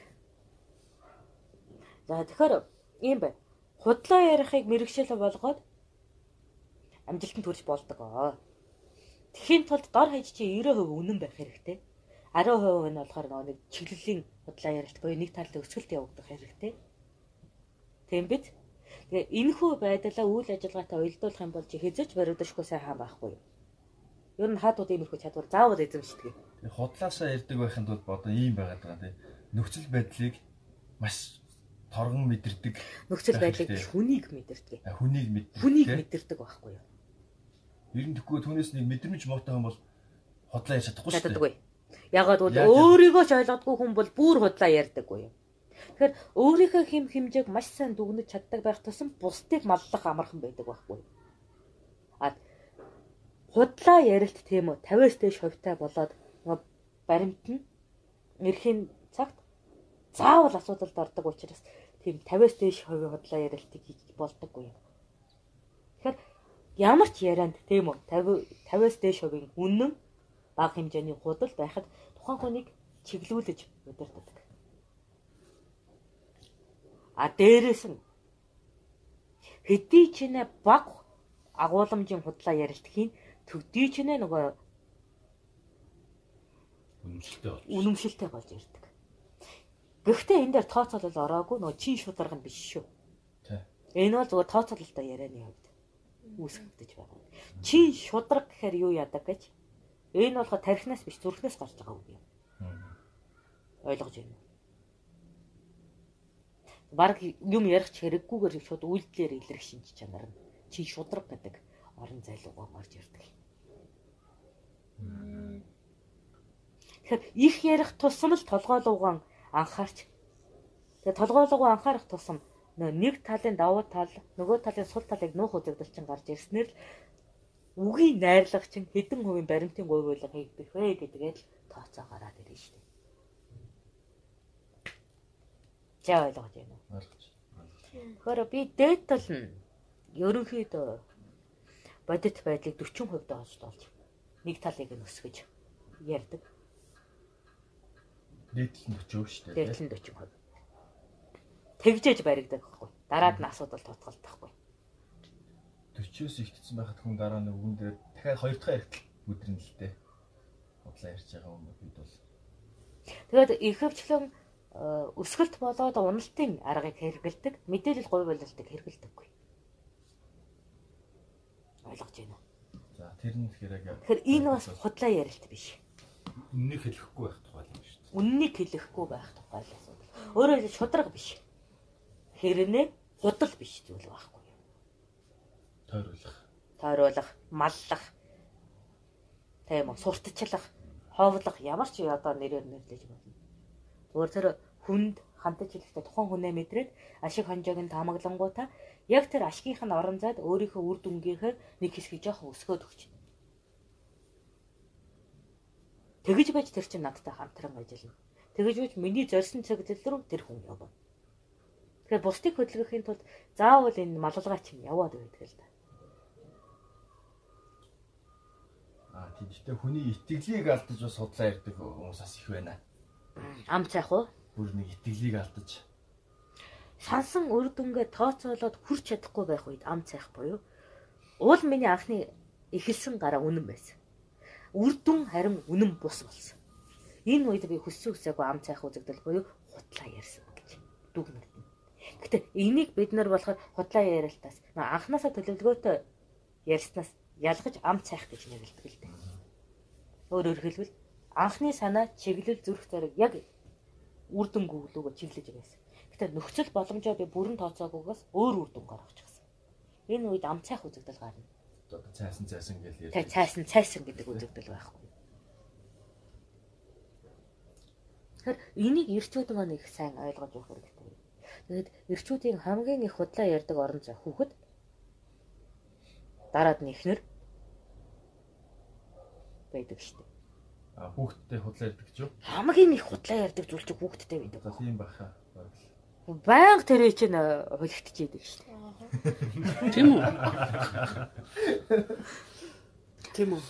За тэгэхээр ийм бай. Худлаа ярихыг мэрэгшил болгоод амжилтанд хүрч болдог. Тэхийн тулд дор хаяж чи 90% үнэн байх хэрэгтэй. 10% нь болохоор нэг чиглэлийн худлаа ярилт буюу нэг талын өсгөлт явагдах хэрэгтэй. Тийм биз? Тэгээ энэхүү байдлаа үйл ажиллагаатай уялдуулах юм бол чи хэзээч баригдашгүй сайхан байхгүй юу? Ер нь хаадууд иймэрхүү чадвар заавал эзэмшдэг. Тэгээ худлаасаа ярддаг байхын тулд одоо ийм байгаад байгаа тийм. Нөхцөл байдлыг маш торгон мэдэрдэг. Нөхцөл байдлыг хүнийг мэдэрдэг. Хүнийг мэдэрдэг байхгүй юу? Ер нь тэгвэл түүнээс нэг мэдрэмж муутай хүн бол худлаа ярьж чадахгүй шүү дээ. Ягаад бол өөрийгөө ч ойлгодгүй хүн бол бүр худлаа ярьдаггүй юм. Тэгэхээр өөрийнхөө хэм хэмжээг маш сайн дүгнэж чаддаг байх тусам бусдыг маллах амархан байдаг байхгүй юу? Худлаа ярилт тийм үү 50-аас дээш хувьтай болоод баримт нь эрхийн цагт заавал асуудалд ордог учраас тийм 50-аас дээш хувийн худлаа ярилтыг хийж болдоггүй юм. Тэгэхээр ямар ч ярианд тийм үү 50-аас дээш хувийн үнэн бага хэмжээний худал байхад тухайн хүнийг чиглүүлж удирддаг. Дээрээс нь хэдий ч нэ бага агуулмжийн худлаа ярилт хийн төдий ч нэ нөгөө үнэмшилтэй болж ирдэг. Гэхдээ энэ дээр тооцоолол ороогүй нөгөө чин шударга нь биш шүү. Энэ бол зүгээр тооцоололтой ярианы хувьд үүсгэгдэж байгаа. Чин шударга гэхээр юу яадаг гэж? Энэ болохоо тархинаас биш зүрхнээс гарч байгаа үг юм. Ойлгож байна уу? Бараг юм ярих хэрэггүйгээр шууд үйлдэлээр илэрх шинж чанар нь чин шударга гэдэг орон зайлуугаар гарч ирдэг. Тэгэхээр их ярих тусам л толгойлуугаан анхаарч. Тэгээ толгойлуугаа анхаарах тусам нэг талын давуу тал, нөгөө талын сул талыг нуух үзэгдэл чинь гарч ирснээр л үгийн найрлага чинь хэдэн хувийн баримтын гуйвуулга хийгдэх вэ гэдгээд тооцоо гараад ирнэ шүү дээ. За ойлгож байна уу? Тэгэхээр би дээтэл нь ерөнхийдөө бодит байдлыг 40% доошлуулж нэг талыг нь өсгөж ярьдаг. Дээтэл нь 40% шүү дээ. Дээтэл нь 40%. Тэгжээж баригдаг байхгүй. Дараад нь асуудал тутгалтахгүй. 40-оос ихтсэн байхад хүн дараа нь үгэн дээр дахиад хоёр дахь яригдл бүдрэн л дээ. Худлаа ярьж байгаа юм бид бол. Тэгээд ихэвчлэн өсгөлт болоод уналтын аргыг хэрэгэлдэг, мэдээлэл гуйвуулалтыг хэрэгэлдэггүй. Ойлгож байна уу? За тэр нь тэгэхээр энэ бас худлаа ярилт биш. Үннийг хэлэхгүй байх тухай юм шүү дээ. Үннийг хэлэхгүй байх тухай л асуудал. Өөрөөр хэлбэл шударга биш. Хэрнээ худал биш зүйл байхгүй юу? Тойруулах, маллах, тийм үү, сурталчлах, ховлох ямар ч одоо нэрээр нэрлэж болно. Зүгээр тэр хүнд хандаж хэлэхдээ тухайн хүнээ мэдрээд ашиг хонжоог нь таамаглангуудаа яг тэр ашигийнх нь орон зайд өөрийнхөө үр дүнгийнхээ нэг хэсгийг жоохон өсгөөд өгч. Тэгэж байж тэр чинь надтай хамтран ажиллана. Тэгэж байж миний зорьсон цогцол руу тэр хүн явна. Тэгэхээр бусдыг хөдөлгөхийн тулд заавал энэ малгалгаа чинь яваад байдаг л да. Тэгвэл хүний итгэлийг алдаж бас судлаа ярьдаг хүмүүс бас их байна. Ам цайх уу? Бүр нэг итгэлийг алдаж. Сансан үр дүнгээ тооцоолоод хүрч чадахгүй байх үед ам цайх буюу уул миний анхны эхэлсэн гараа үнэн байсан. Үр дүн харин үнэн бус болсон. Энэ үед би хүсээгүй ам цайх үзэгдэл буюу худлаа ярьсан гэж дүгнэрдэнэ. Гэтэ энийг бид нар болохоор худлаа ярилтаас анханасаа төлөвлөгөөтэй ярьснаас ялгаж ам цайх гэж нэрлэдэг л дээ. Өөрөөр хэлбэл анхны санаа чиглэл зүрх зэрэг яг үр дүн гүйлүүгөө чиглэж байсан. Гэтэ нөхцөл боломжоо би бүрэн тооцоогоогоос өөр үр дүн гаргачихсан. Энэ үед ам цайх үзэгдэл гарна. Цайсан гэж ярьдаг. Цайсан гэдэг үзэгдэл байхгүй. Тэгэхээр энийг эрчүүд маань их сайн ойлгож явах хэрэгтэй. Тэгээд эрчүүдийн хамгийн их худлаа ярьдаг орон зай хүүхэд дараад нь ихнэр байдаг шүү дээ. Хүүхдтэй худлаа ярьдаг ч юу? Хамгийн их худлаа ярьдаг зүйл чинь хүүхдтэй байдаг. Тийм баха. Баян тэрэ чинь холигдчихэж идэг шүү дээ. Тийм үү? Тийм үү?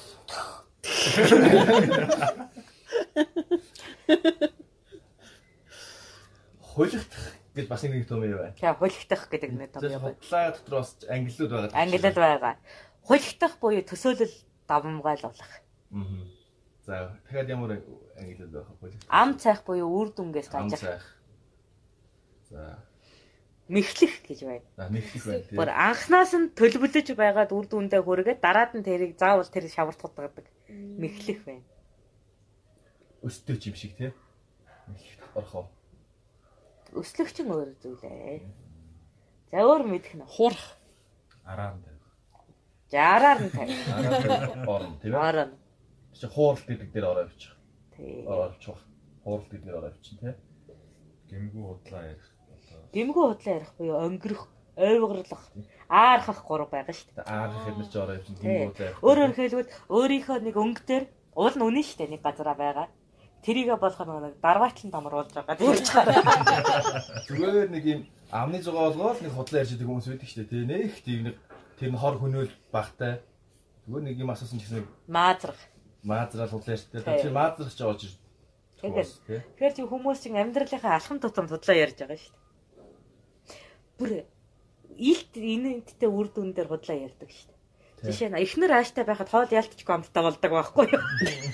Холигдох гэж бас нэг том юм байна. За холигдох гэдэг нэг том юм байна. Худлаа дотор бас ангиллууд байгаа. Ангиллууд байгаа. Холигдох буюу төсөөлөл давмгайлуулах. За дахиад ямар ангиллууд байх вэ? Ам цайх буюу үр дүнгээс гажих. За. мэхлэх гэж байна. Мэхлэх байна тийм. Бүр анхнаас нь төлөвлөж байгаад үр дүндээ хүргээд дараад нь тэрийг заавал тэр шаварт хутгадаг. Мэхлэх байна. Өстэй юм шиг тийм. Мэхлэх орхоо. Өслөгч нь өөр зүйлээ. За өөр мэдэх нь Хуурах. Араар нь тавих. Жараар нь тавь. Орно тийм ээ. Орно. Чи хууралт гэдэг дээр ороо явчих. Тий. Ороо явчих. Хууралт гэдэг дээр ороо явчих тийм. Гэмгүй худлаа ярих. Гэмгүй худлаа ярих буюу өнгөрөх, ойвгорлох, аархах гурав байгаа шүү дээ. Аарах юм чи ороо явчих. Гэмгүй худлаа явчих. Өөрөөр хэлбэл өөрийнхөө нэг өнгө дээр уул нь үнэн шүү дээ нэг газараа байгаа. Тэрийгэ болгох нэг дарваачлан дамруулж байгаа. Тэрч гараа. Зүгээр нэг юм амны зугаа болгоод нэг худлаа ярьж байгаа хүмүүс байдаг шүү дээ. Нэг тийм нэг тэр нь хор хөнөөл багтай. Зүгээр нэг юм асуусан ч гэсэн Маазрах. маазрал худлаа ярьж байгаа. Тэр маазрах ч оож ирж. Тэгэхээр чи хүмүүс чинь амьдралынхаа алхам тутам худлаа ярьж байгаа шүү дээ. Бүр илт инэнттэй үр дүн дээр худлаа ярьдаг шүү дээ. Жишээ нь эхнэр ааштай байхад хоол ялтч гомдтой болдог байхгүй юу?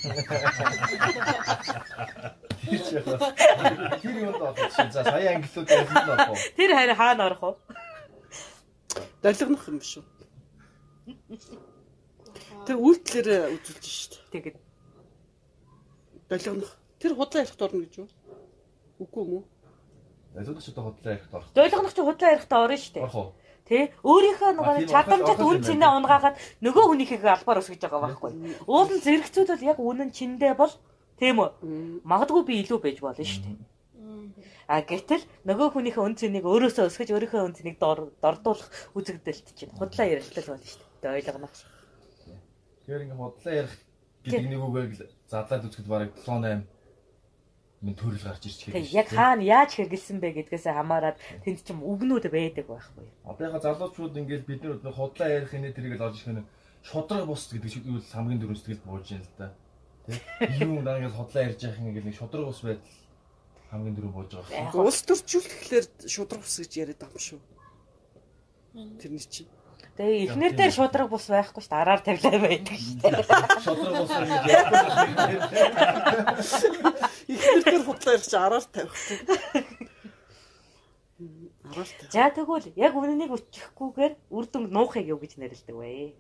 Тэр юм доо чинь за сая ангиллууд ярьсан нь орох уу? Тэр харин хаана орох вэ? Долгинох юм шүү. Тэр үйлдэлээр үзүүлж шүү дээ. Тэгэд Долгинох. Тэр худлаа ярих дорно гэж юу? Үгүй юм уу? Зөвхөн ч одоо худлаа ярих дорох. дойлгонох чи худлаа ярихдаа орно шүү дээ. Орох уу? Тэ өөрийнхөө нөгөө чадамжтай үн цэнэ унгаагаад нөгөө хүнийхээ албаар өсгөж байгаа байхгүй. Уул нь зэрэгцүүд бол яг үнэн чиндээ бол тийм үү? Магадгүй би илүү байж болно шүү дээ. А гэтэл нөгөө хүнийхээ үн цэнийг өөрөөсөө өсгөж өөрийнхөө үн цэнийг дордуулах үзэгдэлт чинь худлаа ярилтал болно шүү дээ. Дойлгонох. Тэгэхээр ингээ худлаа ярих гэдэг нэг үгээр задлаад үзэхэд бараг 7-8 минь төрөл гарч ирж Тэг хэлээ. яг хаана яаж хэрэгэлсэн бэ гэдгээсээ хамаарат тэнд чим үгнүүд байдаг байхгүй. Одоо яхаа залуучууд ингээл бид нар худлаа ярих энэ тэрийг л олж ирэх нь шудраг бус гэдэг шиг үйл хамгийн дөрөв сэтгэл бууж юм л да. Тэ? Юу даа ингээл худлаа ярьж явах ингээл нэг шудраг бус байдал хамгийн дөрөв бууж байгаа. Улс төрчүүлэхлээр шудраг ус гэж яриад байгаа юм шүү. Тэрний чинь. Тэгээ эхнэр дээр шудраг бус байхгүй шүү дээ. Араар тавилаа байдаг шүү дээ. Шудраг бус гэж ярихгүй. Ихнэр дээр худлаа ярих чи араар тавих. Араар тавих. За тэгвэл яг үнэнийг өччихгүйгээр үр дүнг нуухыг юу гэж нэрлэдэг вэ?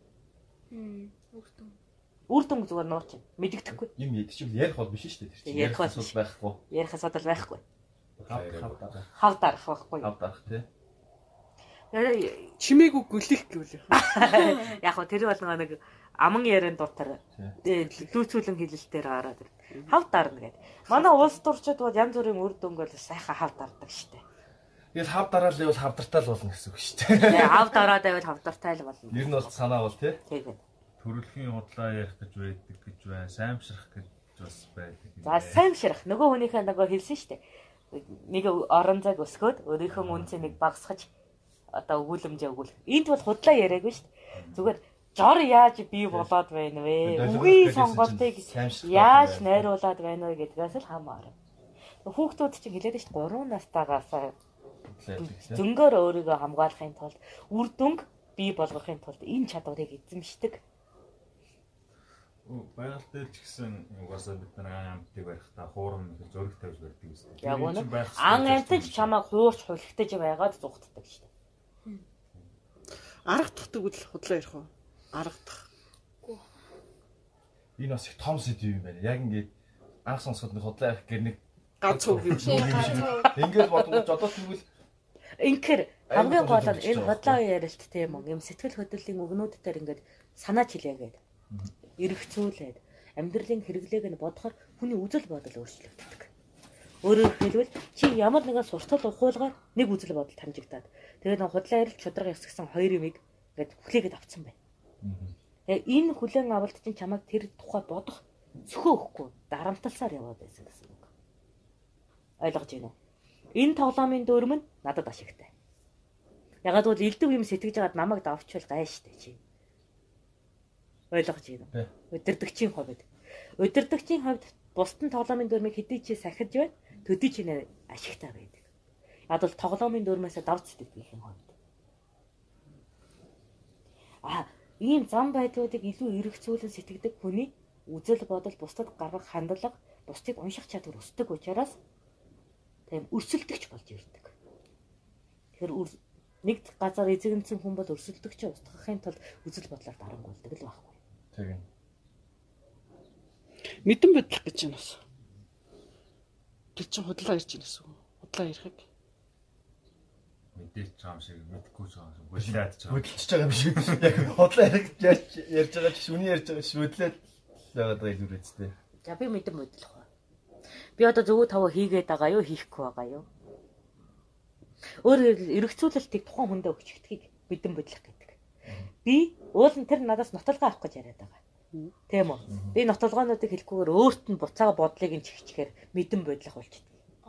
Үр дүнг зүгээр нууч. Мэдэгдэхгүй. Юм яд чи ярих бол биш шүү дээ. Ярих бол байхгүй. Ярих асуудал байхгүй. Хав Хав дарах байхгүй. хав дарах тий. Чимээгүй гүлэх гэвэл. Яг хөө тэр бол нэг аман ярен дутар дүүцүүлэн хилэлтээр гараад ир. Хав дарна гэдэг. Манай улс турчид бол янз бүрийн үр дүнг бол сайхан хав дардаг штэ. Тэгэл хав дараал явал хавдартай л болно гэсэн үг шүү дээ. Тэгээ хав дараад байвал хавдартай л болно. Ер нь бол санаа бол тий. Тэгээ. Төрөлхийн худлаа ярих гэж байдаг гэж байна. Саймшрах гэж бас байдаг. За саймшрах. Нөгөө хүнийхээ нөгөө хэлсэн штэ. Нэг орон зайг өсгөөд өөрийнхөө үнцийг нэг багасгаж одоо өгүүлэмжээ өгүүлэх. Энд бол худлаа яриаггүй штэ. Зүгээр жор яаж бий болоод байна вэ? Үгийн сонголтыг яаж найруулад байна вэ гэдгээс л хамаарна. Хүүхдүүд чинь хэлээд штэ 3 настайгаас зөнгөөр өөрийгөө хамгаалахын тулд үр дүнг бий болгохын тулд энэ чадварыг эзэмшдэг. Байгаль дээр ч гэсэн угаасаа бид нар амтыг барихтаа хуурам их зөрөг тавьж барьдаг юм. Яг үнэ. Ан амтж чамайг хуурч хулигтаж байгаад зүгтдэг штэ. Арга тухдаг үл худлаа ярих уу? Аргадах. Энэ бас их том сэдв юм байна. Яг ингээд анх сонсоход нэг худлаа ярих гэр нэг Ганц үг юм шиг. ингээд бодгож одоо тэгвэл Инхээр хамгийн гол нь энэ худлаа ярилт тийм үү? Юм сэтгэл хөдлөлийн үгнүүд дээр ингээд санаач хэлээгээд эргэцүүлээд амьдралын хэрэглээг нь бодохоор хүний үзэл бодол өөрчлөгддөг. Өөрөөр хэлбэл чи ямар нэгэн суртал ухуулгаар нэг үзэл бодол таньжигдаад тэгээд худлаа ярилт шударга ясгсан хоёр юмыг ингээд хүлээгээд авцсан байна. Энэ хүлээн авалт чинь чамайг тэр тухай бодох зөвхөн өгөхгүй дарамтласаар яваад байсан гэсэн үг. Ойлгож байна уу? Энэ тоглоомын дүрм нь надад ашигтай. Ягаад гэвэл элдв юм сэтгэж байгаад намайг давчвал гайштай чи. Ойлгож байна уу? Өдөрдөгчийн хувьд. Өдөрдөгчийн хувьд бусдын тоглоомын дүрмийг хэдий чи сахиж байна, төдий чи ашигтай байдаг. Яг бол тоглоомын дүрмээс давж сэтгэхийн хувьд. Ийм зам байдлуудыг илүү эргэцүүлэн сэтгэдэг хүний үзэл бодол бусдад гаргах хандлага, бусдыг унших чадвар өсдөг учраас тийм өрсөлдөгч болж ирдэг. Тэгэхээр нэг газар эзэгэнсэн хүн бол өрсөлдөгч устгахын тулд үзэл бодлоор дарангуулдаг л байхгүй. Тийм. Мэдэн бодлох гэж юм бас. Тэр чинь худлаа ирж байна гэсэн үг. Худлаа ирэх. Мэдээлж байгаа юм шиг мэдхгүй ч байгаа юм. Хөдлөөд ч байгаа. Хөдөлж байгаа юм шиг. Яг хотлоо ярьж байгаа ч үний ярьж байгаа ч хөдлөөд байгаад байгаа илүү үстэй. За би мэдэн бодлох ба. Би одоо зөвхөн таваа хийгээд байгаа юу, хийхгүй байгаа юу? Өөрөөр эргцүүлэлтийг тухайн хүндээ өчгдөхийг мэдэн бодлох гэдэг. Би уулын тэр надаас нотолгоо авах гэж яриад байгаа. Тийм үү? Би нотолгоонуудыг хэлэхгүйгээр өөрт нь буцаага бодлыг нь чихчихээр мэдэн бодлох болчихдог.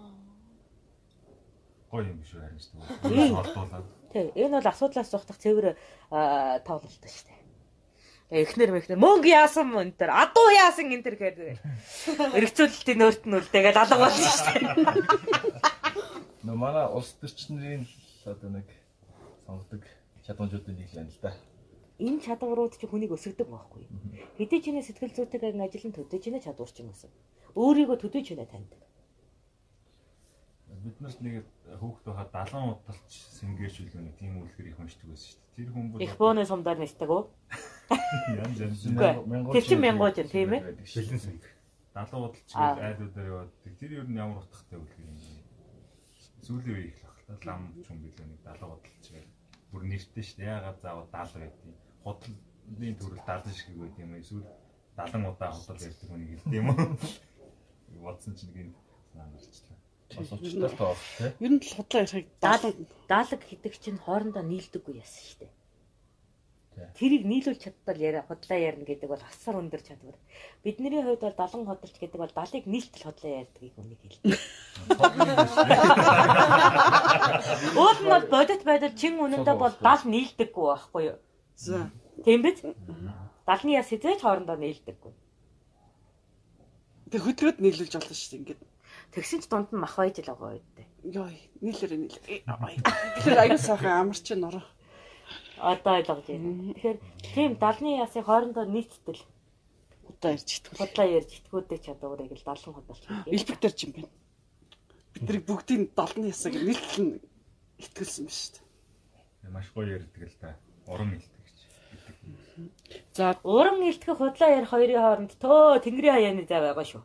Гоё юм биш үү харин ч тийм. Ордуулаад. Тий, энэ бол асуудлаас зогтох цэвэр тоглолт шүү дээ. Эхнэр мөнгө яасан энэ төр адуу яасан энэ төр гэдэг. Эргцүүлэлтийн нөөрт нь үлдээгээд алга болсон шүү дээ. Нөө манай улс төрчнэрийн одоо нэг сонгодог чадамжуудын нэг л байна л да. Энэ чадварууд чи хүнийг өсгдөг байхгүй. Хэдий чиний сэтгэл зүйтэй ажил нь төдөж чиний чадвар ч юм уус. Өөрийгөө төдөж чиний таньдаг. Бид нарт нэг хүүхдөө ха 70 удалч сэнгэршүүлгөө нэг тийм үлгэр их уншдаг байсан шүү дээ. Тэр хүн бол их бооны сумдаар нисдэг үү? янз янз Тэр чинь мянгууж юм тийм ээ? бэлэн сэнг. 70 удалч айлуудаар яваад тэр ер нь ямар утгатай үлгэр юм бэ? Сүүлийн үеийг л багтаа лам ч юм билүү нэг 70 удалч гэх. Бүр нэртэй шүү дээ. Яагаад заавал 70 байдгийг. Худлын төрөл 70 шиг байд юм ээ. Эсвэл 70 удаа худал ярьдаг хүнийг хэлдэг юм уу? Бодсон чинь нэг санаарчлаа. Бас учиртай тоо тий. Ер нь л худлаа ярихыг 70 гэдэг чинь хоорондоо нийлдэггүй яасан шүү дээ. Тэрийг нийлүүлж чаддал яриа худлаа ярина гэдэг бол асар өндөр чадвар. Бидний хувьд бол 70 хөдөлч гэдэг бол 70-ыг нийлтэл худлаа ярьдгийг үнийг хэлдэг. Уул нь бол бодит байдал чин үнэндээ бол 70 нийлдэггүй байхгүй юу? За. Тийм биз? 70-ны яс хязгаарч хоорондоо нийлдэггүй. Тэг хөдөлгөөд нийлүүлж болно шүү дээ ингээд. Тэгсэн ч дунд нь мах байж л байгаа үедээ. Йой, нийлэрээ. Тэгэхээр аюу сайхан амарч нороо. Одоо ойлгож байна. Тэгэхээр тийм 70-ны ясыг хоорондоо нийтдэл Худлаа ярьж итгүүл. худлаа ярьж итгүүдэх чадварыг л 70 худалч гэдэг. Элбэгтэр ч юм байна. Бидний бүгдийн 70-ны ясаг нийтлэн итгэлсэн ба шүү дээ. Маш гоё ярьдаг л да. Уран хэлдэг гэж. За Уран илтгэх худлаа ярих хоёрын хооронд төө тэнгэрийн хаяаны зай байгаа шүү.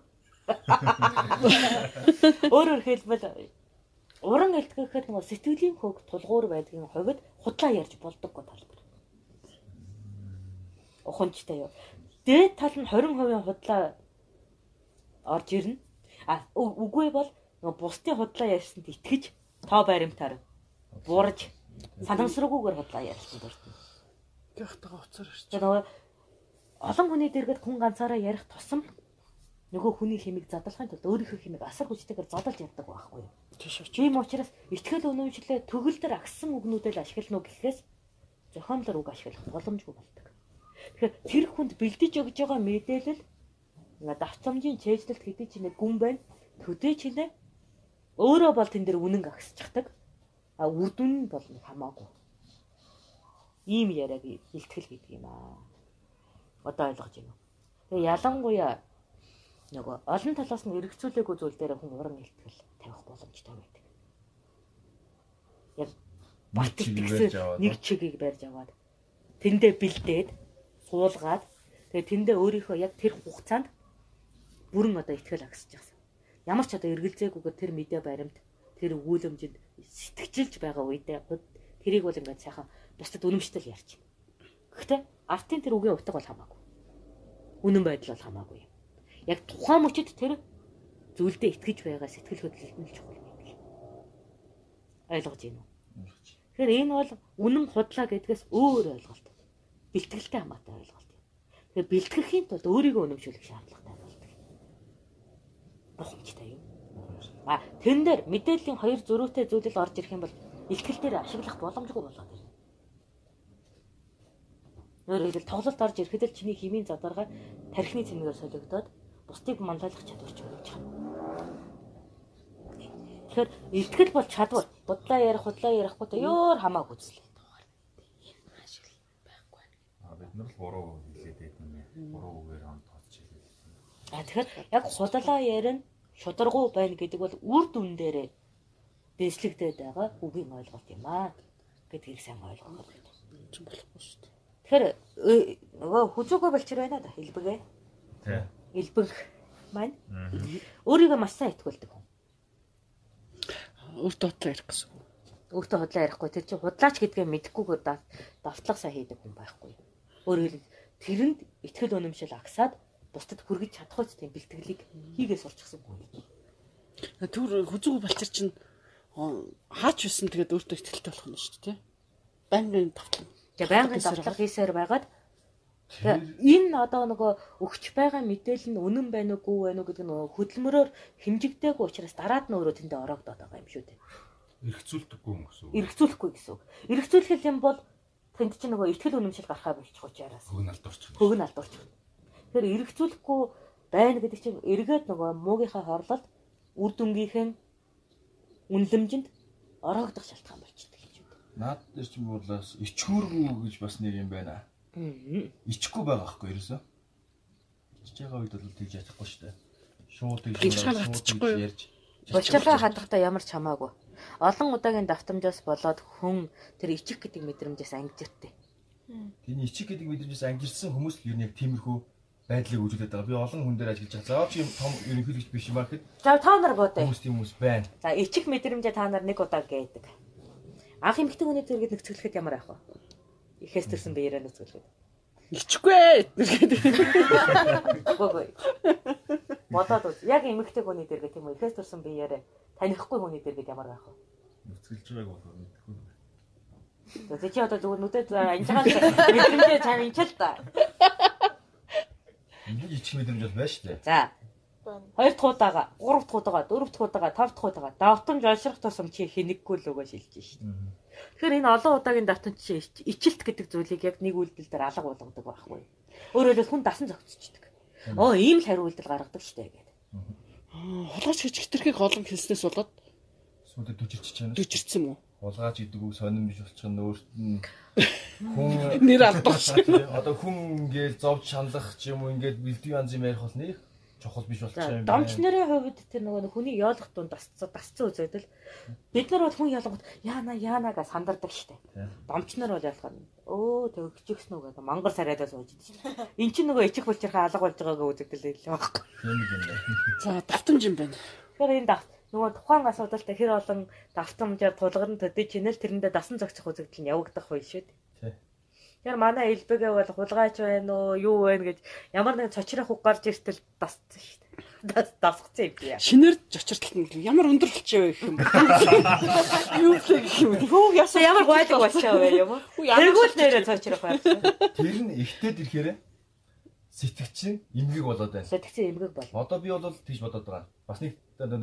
Өөрөөр хэлбэл уран илтгэхэд нэг сэтгэлийн хөг тулгуур байдгийн хувьд худлаа ярьж болдоггүй талбар. Ухамжтай юу. Дээд тал нь 20% худлаа орж ирнэ. Үгүй бол бусдын худлаа ярьсанд итгэж тоо баримтаар буурж санамсруугүйгээр худлаа ярьсан дуртай. гихтага уцаар ирч. Тэгээд олон хүний дэргэд хүн ганцаараа ярих тусам нөгөө хүний хэмиг задлахын тулд өөрийнхөө хэмиг асар хүчтэйгээр задлж яддаг байхгүй юу? Тийм учраас ихтгэл үнэмшлээ төгөл дээр агсан үгнүүдэл ашиглана уу гэхээс зохиомлоор үг ашиглах боломжгүй болдог. Тэгэхээр тэр хүнд бэлдэж өгж байгаа мэдээлэл давтамжийн чэйжлэлт хэдий ч нэг гүн байна. Төдөө ч нэ өөрөө бол тэн дээр үнэн агсчихдаг. Үр дүн нь бол хамаагүй. Ийм яриаг илтгэл гэдэг юм аа. Одоо ойлгож байна уу? Тэгээ ялангуяа нөгөө олон талаас нь эргцүүлээгүй зүйл дээр хүн уран илтгэл тавих боломжтой байдаг. Яг нэг чигийг барьж аваад тэндээ бэлдээд суулгаад тэгээ тэндээ өөрийнхөө яг тэр хугацаанд бүрэн одоо итгэл агсаж байгаа. Ямар ч одоо эргэлзээгүйгээр тэр мэдээ баримт тэр өгүүлэмжинд сэтгэжилж байгаа үедээ тэрийг бол ингээд сайхан бусдад үнэмштэл ярьж байна. Гэхдээ артын тэр үгийн утга бол хамаагүй. Үнэн байдал бол хамаагүй юм. Яг тухайн мөчид тэр зүйлдээ итгэж байгаа сэтгэл хөдлөлт нь чухал байдаг. Ойлгож байна уу? Тэгэхээр энэ бол үнэн худлаа гэдгээс өөр ойлголт. Бэлтгэлтэй хамаатай ойлголт юм. Тэгэхээр бэлтгэхийн тулд өөрийгөө үнэмшүүлэх шаардлагатай болдог. Бохомжтой юм. Тэн дээр мэдээллийн хоёр зөрүүтэй зүйлэл орж ирэх юм бол ихтгэл дээр ашиглах боломжгүй болоод байна. Өөрөөр хэлбэл тоглолт орж ирэхэд л чиний химийн задаргаа тархины цэнэгээр солигдоод бусдыг манлайлах чадвар ч өгч байгаа. Тэгэхээр ихтгэл бол чадвар. Худлаа ярихгүй та ёор хамаагүй зүйл. Бид нар л 3% хэлээд байсан юм. 3%-ээр он тооцож хэлээд байсан. Тэгэхээр яг худлаа ярина шударгуу байна гэдэг бол үр дүн дээрээ дэнслэгдээд байгаа үгийн ойлголт юм аа гэдгийг сайн ойлгох хэрэгтэй. ч болохгүй шүү дээ. Тэгэхээр нөгөө хүзүүгөө болчир байна да хэлбэгээ. Тий. Элбэг маань өөрийгөө маш сайн итгүүлдэг хүн. Өөртөө худлаа ярих гэсэн. Өөртөө худлаа ярихгүй тэр чинь худлаач гэдгээ мэдэхгүйгээр давтлага сайн хийдэг хүн байхгүй. Өөрөөр тэрэнд итгэл үнэмшил агсаад бусдад хүргэж чадах үс тийм бэлтгэлийг хийгээ сурчихсан хүн. Тэр хүзүүг балчир чинь хаач юусэн тэгээд өөртөө ихтэй болох нь шүү дээ. Байнгын давтлага. Тэгээ байнгын давтлага хийсээр байгаад энэ одоо нөгөө өгч байгаа мэдээлэл нь үнэн байна уу гүй байна уу гэдэг нь хөдөлмөрөөр хэмжигдээгүй учраас дараад нь өөрөө тэндээ ороогдоод байгаа юм шүү дээ. Эргцүүлдэггүй юм гэсэн үг. Эргцүүлэхгүй гэсэн үг. Эргцүүлэх юм бол тэнд чинь нөгөө ихтгэл үнэмшил гарахаа болчих учраас. Хөг нь алдуурчих. Хөг нь алдуурчих. Тэгэхээр эргцүүлэхгүй байна гэдэг чинь эргээд нөгөө муугийнхаа хорлолд үр дүнгийнхэн үнэлэмжинд ороогдох шалтгаан болчихдог юм шүү дээ. Наад дээр ч юм бол ичгүүргүй гэж бас нэг юм байна. Ичихгүй байгаа байхгүй ерөөсөө. Ичж байгаа үед бол тэгж яахгүй шүү дээ. Шууд тэгж ярьж. Болчилгаа хадахтаа ямар ч хамаагүй. Олон удаагийн давтамжаас болоод хүн тэр ичих гэдэг мэдрэмжээс ангижиртэй. Тэний ичих гэдэг мэдрэмжээс ангижирсан хүмүүс л ер нь яг тиймэрхүү байдлыг үзүүлээд байгаа. Би олон хүн дээр ажиллаж байгаа. За чи юм том ерөнхийлөгч биш юм аа гэхэд. За та нар бодъё. Хүмүүс тийм хүмүүс байна. За ичих мэдрэмжээ та нар нэг удаа гээдэг. Анх эмэгтэй хүний зэрэгэд нөхцөлөхөд ямар ах вэ? Ихээс төрсэн биеэрээ нөхцөлөхөд. Ичихгүй. Гоо. Бодоод үз. Яг эмэгтэй хүний зэрэг тийм үү? Ихээс төрсэн биеэрээ танихгүй хүний зэрэгэд ямар байх вэ? Нөхцөлж байгааг болохоор мэдэхгүй. За чи одоо зүгээр нүдээ анжаагаад мэдрэмжээ чам инчил та. Нэг ичих мэдрэмж бол байна шүү дээ. За. 2 дахь удаага, 3 дахь удаага, 4 дахь удаага, 5 дахь удаага давтамж олшрох тусам чи хэнэггүй л өгөө шилжиж шүү дээ. Тэгэхээр энэ олон удаагийн давтамж чи ичилт гэдэг зүйлийг яг нэг үйлдэл дээр алга болгодог байхгүй. Өөрөөр хэлбэл хүн дасан зохицчихдаг. Ийм л хариу үйлдэл гаргадаг шүү дээ гэдэг. Хулгайч гэж хитрхийг олон хэлснээс болоод Сүүдэд дүжирч чана. дүжирсэн юм уу? Хулгайч гэдэг үг сонирн биш болчих нь өөрт нь хүн нэр алдуулсан. Одоо хүн ингээл зовж шаналх ч юм уу ингээд бэлдээ янз юм ярих бол нэг чухал биш болчих юм байна. Домч нарын хувьд тэр нөгөө хүний яолох дунд дасцсан үзэгдэл бид нар бол хүн яолгот яана гэж сандардаг штэ. Домч нар бол яолох нь тэгчихсэн үү гэдэг мангар сарайдаа сууж идэв штэ. Эн чинь нөгөө ичих булчирхаа алга болж байгаагаа үзэгдэл хэлээ байхгүй. Тийм юм байна. За давтамж юм байна. Тэгэхээр энэ нөгөө тухайн асуудалтай хэр олон давтамжаар тулгарн төдөж чинэл тэрэндээ дасан зохицох үзэгдэл нь явагдах байх шүү дээ. Тэгэхээр манай элбэгээ бол хулгайч байна уу, юу байна гэж ямар нэгэн цочрох үг гарч иртэл дасцсан шүү дээ. Дасгцсан юм яа. Шинээр зочиртал нь ямар өндөр болчихоо гэх юм бэ? Юу гэх юм бэ? Хөө ясаа ямар гойдаг болчихоо вэ юм уу? Тэргүүл нэрээ цочрох байсан. Тэр нь ихтэйд ирэхээр сэтгцийн эмгэг болоод байна. Сэтгцийн эмгэг бол. Одоо би бол тэгж бодоод байгаа. Бас нэг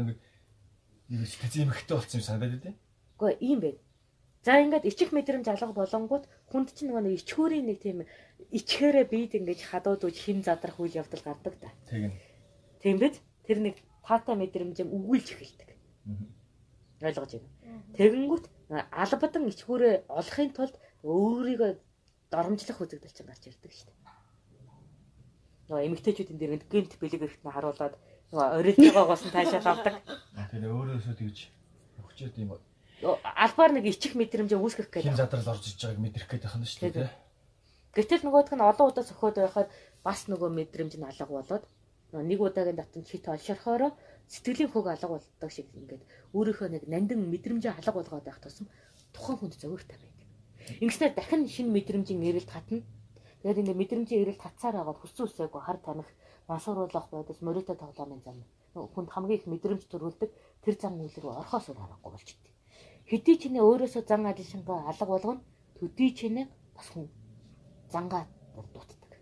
сэтгцийн эмгэгтэй болсон юм санагдаад байдیں۔ Гэхдээ ийм байна. За ингээд ичих мэдрэмж алга болонгууд хүнд чинь нэг ичхүүрийн нэг тийм ичхээрээ бид ингэж хадууд үж хин задрах үйл явдал гардаг та. Тийм биз? Тэр нэг таатай мэдрэмж өгүүлж эхэлдэг. Ойлгож байна. Тэгэнгүүт албадан ичхүүрээ олохын тулд өөрийгөө доромжлох үзэгдэл чинь гарч ирдэг шүү дээ. Нөгөө эмэгтэйчүүдийн дэргэнд гэмт бэлэг эрэхтнээ харуулад нөгөө орилж байгаагаас нь таашаал авдаг. Тэр өөрөөсөө тэгж өгчээд юм. Албаар нэг ичих мэдрэмж үүсгэх гэдэг. Хин задрал орж иж байгааг мэдрэх гэдэг юм шүү дээ. Гэтэл нөгөөх нь олон удаа сөхөөд байхад бас нөгөө мэдрэмж нь алга болоод нэг удаагийн давтамж хит олшорхороо сэтгэлийн хөг алга болдог шиг ингээд өөрийнхөө нэг нандин мэдрэмжээ алга болгоод байх тусам тухайн хүнд зовигтой байдаг. Ингэснээр дахин шинэ мэдрэмжийн эрэлт хатна. Тэгээд ингээд мэдрэмжийн эрэлт хатсаар байгаад хүссэн үсээгүй хар тамхи мансууруулах байдас моритой тоглоомын зам. Хүнд хамгийн их мэдрэмж төрүүлдэг тэр зам үйлрүү орхоос харахгүй болчихдээ. Хэдий чинээ өөрөөсөө зан алишингаа алга болгоно төдий чинээ бас хүн зангаа дутдаг.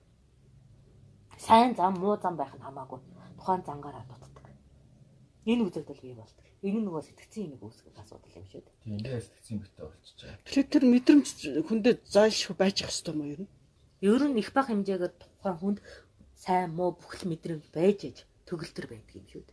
Сайн зам муу зам байх нь хамаагүй тухайн зангаараа дутдаг. Энэ үзэгдэл бий болдог. Энэ нөгөө сэтгцийн юм үүсгэх асуудал юм шүү дээ. Тийм ингээд сэтгцийн битээ болчихжээ. Тэгэхээр тэр мэдрэмж хүндээ зайлшгүй байж ах хэвээр юм уу ер нь? Ер нь их бага хэмжээгээр тухайн хүнд сайн муу бүхэл мэдрэмж байж аж төгөлтөр байдаг юм шүү дээ.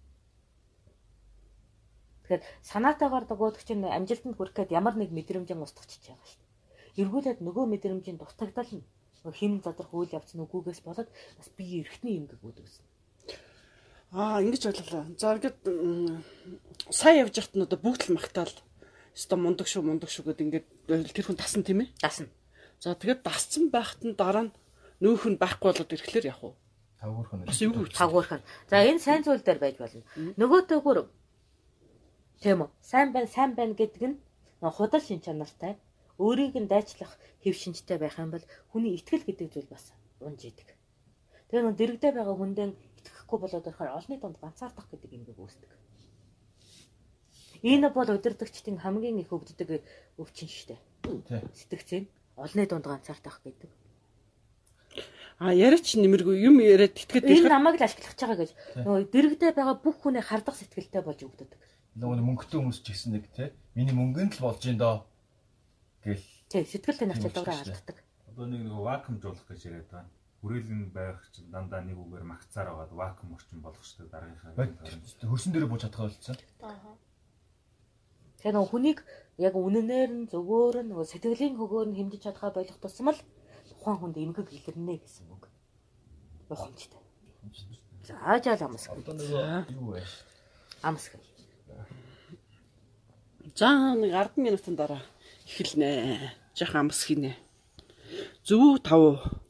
Тэгэхээр санаатаагаар дагуулдаг чинь амжилтанд хүрэх гээд ямар нэг мэдрэмжийн устгачиж байгаа шүү дээ. Эргүүлээд нөгөө мэдрэмжийн дутагдал нь хин задрах үйл явц нүгүүгээс болоод бас бие эрхтний юм гэгүүд үүснэ. Ингэж ойлголоо. За ингээд сая явж байхад нь одоо бүгд л магтаал. Өстой мундаг шүү гэдэг ингээд тэр хүн дасан тийм ээ. Дасна. За тэгээд дасцсан байхад нь дараа нь нөөх нь байхгүй болоод ирэхлээр явах уу? Тавгуурхан. Бас юу вэ? Тавгуурхан. За энэ сайн зүйл дээр байж болно. Нөгөөтэйгүр тийм үү? Сайн байна гэдэг нь худал шин чанартай, өөрийг нь дайчлах хэв шинжтэй байх юм бол хүний итгэл гэдэг зүйл бас унж идэг. Тэгээ нөө дэрэгдээ байгаа хүндээ итгэхгүй болоод орохоор олны дунд ганцаардах гэдэг юм үүсдэг. Энэ бол удирдагчдын хамгийн их өвддөг өвчин шүү дээ. Сэтгцэн олны дунд ганцаардах гэдэг. Яриач нэмэргүй юм яриад итгэдэг. Энэ намайг л ашиглах гэж байгаа гэж нөгөө дэрэгдээ байгаа бүх хүнийг хардах сэтгэлтэй болж өвдөдөг. Нөгөө мөнгөтэй хүмүүс ч гэсэн нэг тий. Миний мөнгөнд л болж ин доо гэл. Тий, сэтгэл тэнэгчд дураа алддаг. Одоо нэг вакуумжуулах гэж яриад байгаа. Хүрээлэн байх чинь дандаа нэг үгээр магцаар байгаад вакуум орчин болгох шүү дээ дараагийнхаа. Хөрсөн дээрээ бууж чадхаа болцсон. Тэгээ нөгөө хүнийг яг үнэнээр нь зөвгөөр нь нөгөө сэтгэлийн хөгөөр нь хэмжиж чадхаа болох тусам л тухайн хүнд эмгэг илэрнэ гэсэн үг. Ухамжтай. За жаал амс. Одоо нөгөө юу вэ? Амс. За нэг 10 минутын дараа эхэлнэ. Жах амс хийнэ. Зөв 5